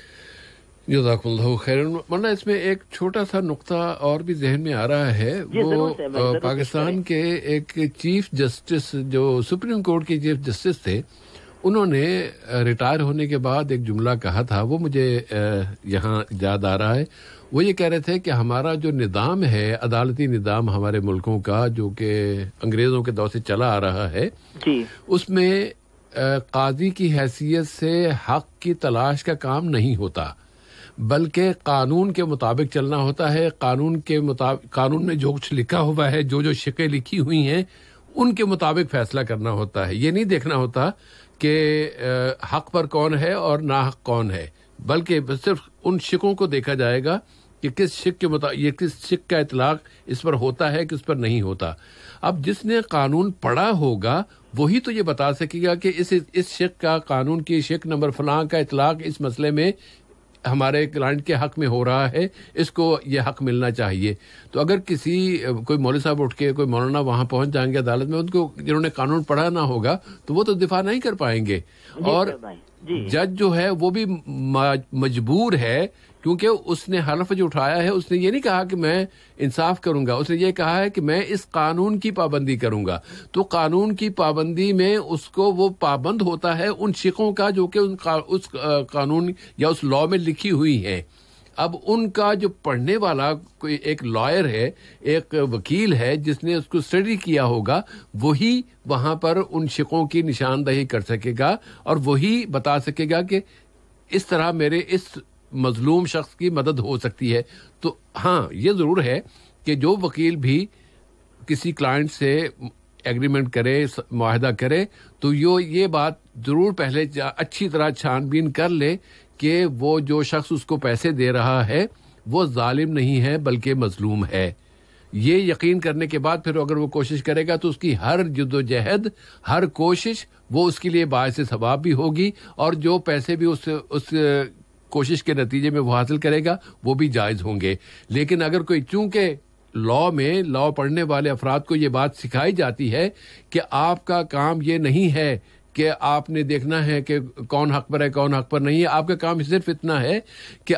C: جزاک اللہ خیر۔ ورنہ اس میں ایک چھوٹا سا نقطہ اور بھی ذہن میں آ رہا ہے، وہ پاکستان کے ایک چیف جسٹس جو سپریم کورٹ کے چیف جسٹس تھے، انہوں نے ریٹائر ہونے کے بعد ایک جملہ کہا تھا، وہ مجھے یہاں یاد آ رہا ہے۔ وہ یہ کہہ رہے تھے کہ ہمارا جو نظام ہے، عدالتی نظام ہمارے ملکوں کا، جو کہ انگریزوں کے دور سے چلا آ رہا ہے، اس میں قاضی کی حیثیت سے حق کی تلاش کا کام نہیں ہوتا، بلکہ قانون کے مطابق چلنا ہوتا ہے۔ قانون میں جو کچھ لکھا ہوا ہے، جو شقیں لکھی ہوئی ہیں، ان کے مطابق فیصلہ کرنا ہوتا ہے۔ یہ نہیں دیکھنا ہوتا کہ حق پر کون ہے اور ناحق کون ہے، بلکہ صرف ان شقوں کو دیکھا جائے گا کہ کس شق کے مطابق، یہ کس شق کا اطلاق اس پر ہوتا ہے، کس پر نہیں ہوتا۔ اب جس نے قانون پڑھا ہوگا وہی تو یہ بتا سکے گا کہ اس شق کا، قانون کی شق نمبر فلاں کا اطلاق اس مسئلے میں ہمارے کلائنٹ کے حق میں ہو رہا ہے، اس کو یہ حق ملنا چاہیے۔ تو اگر کوئی مولوی صاحب اٹھ کے، کوئی مولانا وہاں پہنچ جائیں گے عدالت میں، ان کو جنہوں نے قانون پڑھا نہ ہوگا تو وہ تو دفاع نہیں کر پائیں گے، اور جج جو ہے وہ بھی مجبور ہے، کیونکہ اس نے حلف جو اٹھایا ہے، اس نے یہ نہیں کہا کہ میں انصاف کروں گا، اس نے یہ کہا ہے کہ میں اس قانون کی پابندی کروں گا۔ تو قانون کی پابندی میں اس کو وہ پابند ہوتا ہے ان شقوں کا جو کہ اس قانون یا اس لاء میں لکھی ہوئی ہیں۔ اب ان کا جو پڑھنے والا کوئی ایک لائر ہے، ایک وکیل ہے جس نے اس کو اسٹڈی کیا ہوگا، وہی وہاں پر ان شقوں کی نشاندہی کر سکے گا اور وہی بتا سکے گا کہ اس طرح میرے اس مظلوم شخص کی مدد ہو سکتی ہے۔ تو ہاں، یہ ضرور ہے کہ جو وکیل بھی کسی کلائنٹ سے ایگریمنٹ کرے، معاہدہ کرے، تو یہ بات ضرور پہلے اچھی طرح چھان بین کر لے کہ وہ جو شخص اس کو پیسے دے رہا ہے وہ ظالم نہیں ہے بلکہ مظلوم ہے۔ یہ یقین کرنے کے بعد پھر اگر وہ کوشش کرے گا تو اس کی ہر جدوجہد، ہر کوشش وہ اس کے لیے باعث ثواب بھی ہوگی، اور جو پیسے بھی اس کوشش کے نتیجے میں وہ حاصل کرے گا وہ بھی جائز ہوں گے۔ لیکن اگر کوئی، چونکہ لاء پڑھنے والے افراد کو یہ بات سکھائی جاتی ہے کہ آپ کا کام یہ نہیں ہے کہ آپ نے دیکھنا ہے کہ کون حق پر ہے، کون حق پر نہیں ہے، آپ کا کام صرف اتنا ہے کہ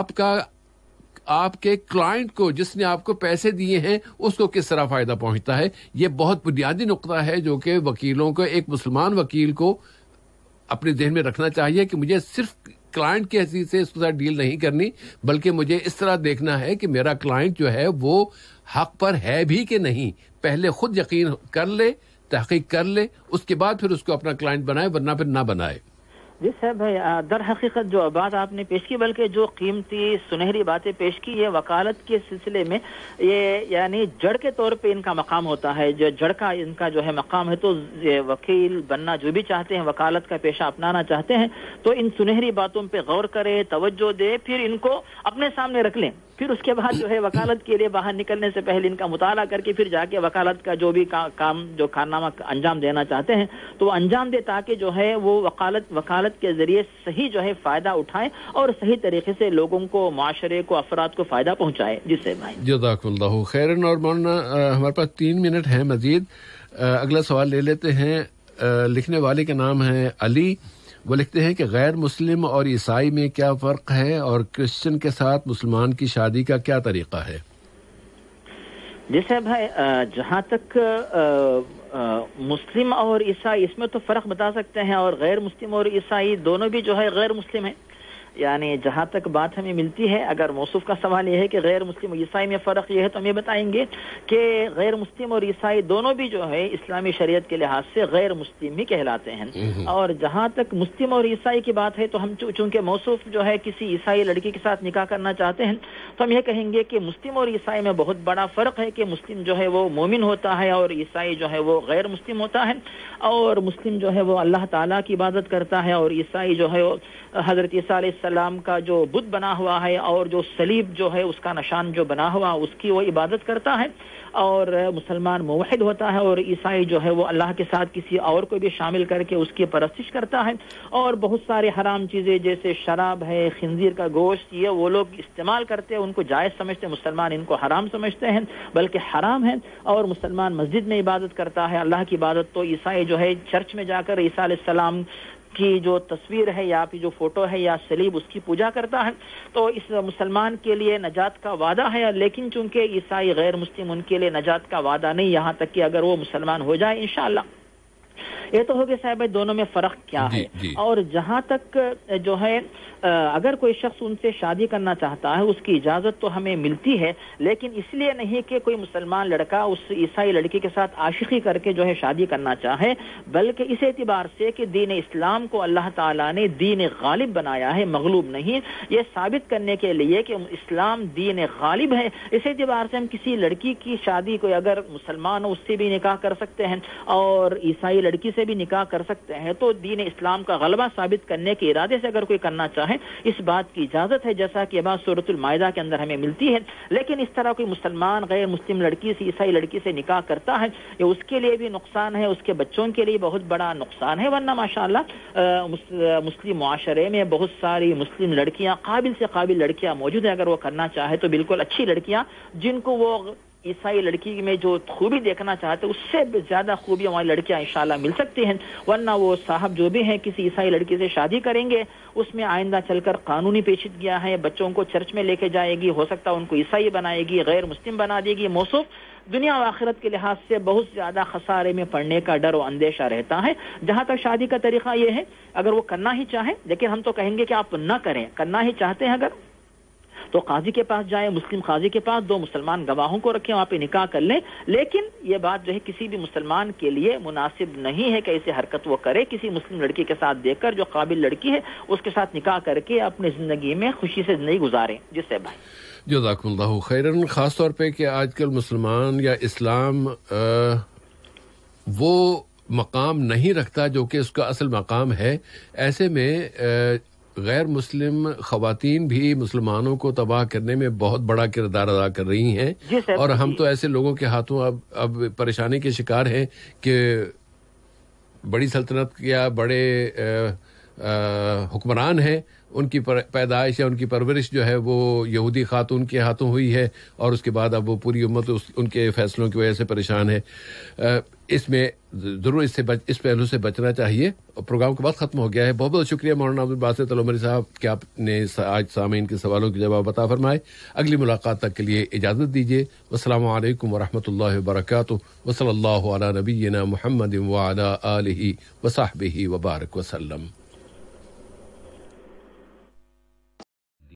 C: آپ کے کلائنٹ کو، جس نے آپ کو پیسے دیے ہیں، اس کو کس طرح فائدہ پہنچتا ہے۔ یہ بہت بنیادی نقطہ ہے جو کہ وکیلوں کو، ایک مسلمان وکیل کو اپنے ذہن میں رکھنا چاہیے کہ مجھے صرف کلائنٹ کی حیثیت سے اس کے ساتھ ڈیل نہیں کرنی، بلکہ مجھے اس طرح دیکھنا ہے کہ میرا کلائنٹ جو ہے وہ حق پر ہے بھی کہ نہیں. پہلے خود یقین کر لے، تحقیق کر لے، اس کے بعد پھر اس کو اپنا کلائنٹ بنائے، ورنہ پھر نہ بنائے.
E: جی صاحب بھائی، در حقیقت جو بات آپ نے پیش کی، بلکہ جو قیمتی سنہری باتیں پیش کی، یہ وکالت کے سلسلے میں یہ یعنی جڑ کے طور پہ ان کا مقام ہوتا ہے، جو جڑ کا ان کا جو ہے مقام ہے. تو وکیل بننا جو بھی چاہتے ہیں، وکالت کا پیشہ اپنانا چاہتے ہیں، تو ان سنہری باتوں پہ غور کرے، توجہ دے، پھر ان کو اپنے سامنے رکھ لیں. پھر اس کے بعد جو ہے وکالت کے لیے باہر نکلنے سے پہلے ان کا مطالعہ کر کے پھر جا کے وکالت کا جو بھی کام جو کارنامہ انجام دینا چاہتے ہیں تو وہ انجام دے، تاکہ جو ہے وہ وکالت کے ذریعے صحیح جو ہے فائدہ اٹھائے اور صحیح طریقے سے لوگوں کو، معاشرے کو، افراد کو فائدہ پہنچائے. جس سے بھائی
C: جزاک اللہ خیرن. اور مولانا ہمارے پاس 3 منٹ ہیں مزید. اگلا سوال لے لیتے ہیں. لکھنے والے کا نام ہے علی. وہ لکھتے ہیں کہ غیر مسلم اور عیسائی میں کیا فرق ہے، اور کرسچن کے ساتھ مسلمان کی شادی کا کیا طریقہ ہے؟
E: جیسے بھائی جہاں تک مسلم اور عیسائی، اس میں تو فرق بتا سکتے ہیں، اور غیر مسلم اور عیسائی دونوں بھی جو ہے غیر مسلم ہیں. یعنی جہاں تک بات ہمیں ملتی ہے، اگر موصوف کا سوال یہ ہے کہ غیر مسلم اور عیسائی میں فرق یہ ہے، تو ہم یہ بتائیں گے کہ غیر مسلم اور عیسائی دونوں بھی جو ہے اسلامی شریعت کے لحاظ سے غیر مسلم ہی کہلاتے ہیں. اور جہاں تک مسلم اور عیسائی کی بات ہے، تو ہم چونکہ موصوف جو ہے کسی عیسائی لڑکی کے ساتھ نکاح کرنا چاہتے ہیں، تو ہم یہ کہیں گے کہ مسلم اور عیسائی میں بہت بڑا فرق ہے کہ مسلم جو ہے وہ مومن ہوتا ہے اور عیسائی جو ہے وہ غیر مسلم ہوتا ہے. اور مسلم جو ہے وہ اللہ تعالیٰ کی عبادت کرتا ہے، اور عیسائی جو ہے حضرت عیسیٰ علیہ السلام کا جو بت بنا ہوا ہے اور جو صلیب جو ہے اس کا نشان جو بنا ہوا، اس کی وہ عبادت کرتا ہے. اور مسلمان موحد ہوتا ہے، اور عیسائی جو ہے وہ اللہ کے ساتھ کسی اور کو بھی شامل کر کے اس کی پرستش کرتا ہے. اور بہت سارے حرام چیزیں جیسے شراب ہے، خنزیر کا گوشت، یہ وہ لوگ استعمال کرتے ہیں، ان کو جائز سمجھتے ہیں، مسلمان ان کو حرام سمجھتے ہیں، بلکہ حرام ہے. اور مسلمان مسجد میں عبادت کرتا ہے اللہ کی عبادت، تو عیسائی جو ہے چرچ میں جا کر عیسیٰ علیہ السلام کی جو تصویر ہے یا پھر جو فوٹو ہے یا صلیب، اس کی پوجا کرتا ہے. تو اس مسلمان کے لیے نجات کا وعدہ ہے، لیکن چونکہ عیسائی غیر مسلم، ان کے لیے نجات کا وعدہ نہیں، یہاں تک کہ اگر وہ مسلمان ہو جائے انشاءاللہ. یہ تو ہو گیا صاحب دونوں میں فرق کیا ہے. اور جہاں تک جو ہے اگر کوئی شخص ان سے شادی کرنا چاہتا ہے، اس کی اجازت تو ہمیں ملتی ہے، لیکن اس لیے نہیں کہ کوئی مسلمان لڑکا اس عیسائی لڑکی کے ساتھ عاشقی کر کے جو ہے شادی کرنا چاہے، بلکہ اس اعتبار سے کہ دین اسلام کو اللہ تعالیٰ نے دین غالب بنایا ہے، مغلوب نہیں. یہ ثابت کرنے کے لیے کہ اسلام دین غالب ہے، اس اعتبار سے ہم کسی لڑکی کی شادی کوئی اگر مسلمان ہو اس سے بھی نکاح کر سکتے ہیں اور عیسائی لڑکی سے بھی نکاح کر سکتے ہیں. تو دین اسلام کا غلبہ ثابت کرنے کے ارادے سے اگر کوئی کرنا چاہے، اس بات کی اجازت ہے، جیسا کہ بات سورۃ المائدہ کے اندر ہمیں ملتی ہے. لیکن اس طرح کوئی مسلمان غیر مسلم لڑکی سے، عیسائی لڑکی سے نکاح کرتا ہے، یہ اس کے لیے بھی نقصان ہے، اس کے بچوں کے لیے بہت بڑا نقصان ہے. ورنہ ماشاءاللہ مسلم معاشرے میں بہت ساری مسلم لڑکیاں، قابل سے قابل لڑکیاں موجود ہیں. اگر وہ کرنا چاہے تو بالکل اچھی لڑکیاں، جن کو وہ عیسائی لڑکی میں جو خوبی دیکھنا چاہتے اس سے زیادہ خوبیاں ہماری لڑکیاں انشاءاللہ مل سکتی ہیں. ورنہ وہ صاحب جو بھی ہیں کسی عیسائی لڑکی سے شادی کریں گے، اس میں آئندہ چل کر قانونی پیچیدگیاں ہیں، بچوں کو چرچ میں لے کے جائے گی، ہو سکتا ہے ان کو عیسائی بنائے گی، غیر مسلم بنا دے گی. موصوف دنیا و آخرت کے لحاظ سے بہت زیادہ خسارے میں پڑنے کا ڈر و اندیشہ رہتا ہے. جہاں تک شادی کا طریقہ یہ ہے، اگر وہ کرنا ہی چاہیں، لیکن ہم تو کہیں گے کہ آپ نہ کریں، کرنا ہی چاہتے ہیں اگر تو قاضی کے پاس جائیں، مسلم قاضی کے پاس، 2 مسلمان گواہوں کو رکھیں، وہاں پہ نکاح کر لیں. لیکن یہ بات جو ہے کسی بھی مسلمان کے لیے مناسب نہیں ہے کہ ایسی حرکت وہ کرے. کسی مسلم لڑکی کے ساتھ دیکھ کر جو قابل لڑکی ہے اس کے ساتھ نکاح کر کے اپنی زندگی میں خوشی سے زندگی گزاریں. جس سے بھائی
C: جزاکم اللہ خیرن. خاص طور پہ کہ آج کل مسلمان یا اسلام وہ مقام نہیں رکھتا جو کہ اس کا اصل مقام ہے. ایسے میں غیر مسلم خواتین بھی مسلمانوں کو تباہ کرنے میں بہت بڑا کردار ادا کر رہی ہیں. اور ہم تو ایسے لوگوں کے ہاتھوں اب پریشانی کے شکار ہیں کہ بڑی سلطنت یا بڑے حکمران ہیں، ان کی پیدائش یا ان کی پرورش جو ہے وہ یہودی خاتون کے ہاتھوں ہوئی ہے، اور اس کے بعد اب وہ پوری امت ان کے فیصلوں کی وجہ سے پریشان ہے. اس میں ضرور اس پہلو سے بچنا چاہیے. پروگرام کا وقت ختم ہو گیا ہے. بہت بہت شکریہ مولانا عبدالباسط العمری صاحب کہ آپ نے آج سامعین کے سوالوں کے جواب عطا فرمائے. اگلی ملاقات تک کے لیے اجازت دیجیے. والسلام علیکم ورحمۃ اللہ وبرکاتہ. وصلی اللہ علی نبینا محمد وعلی آلہ وصحبہ وبارک وسلم.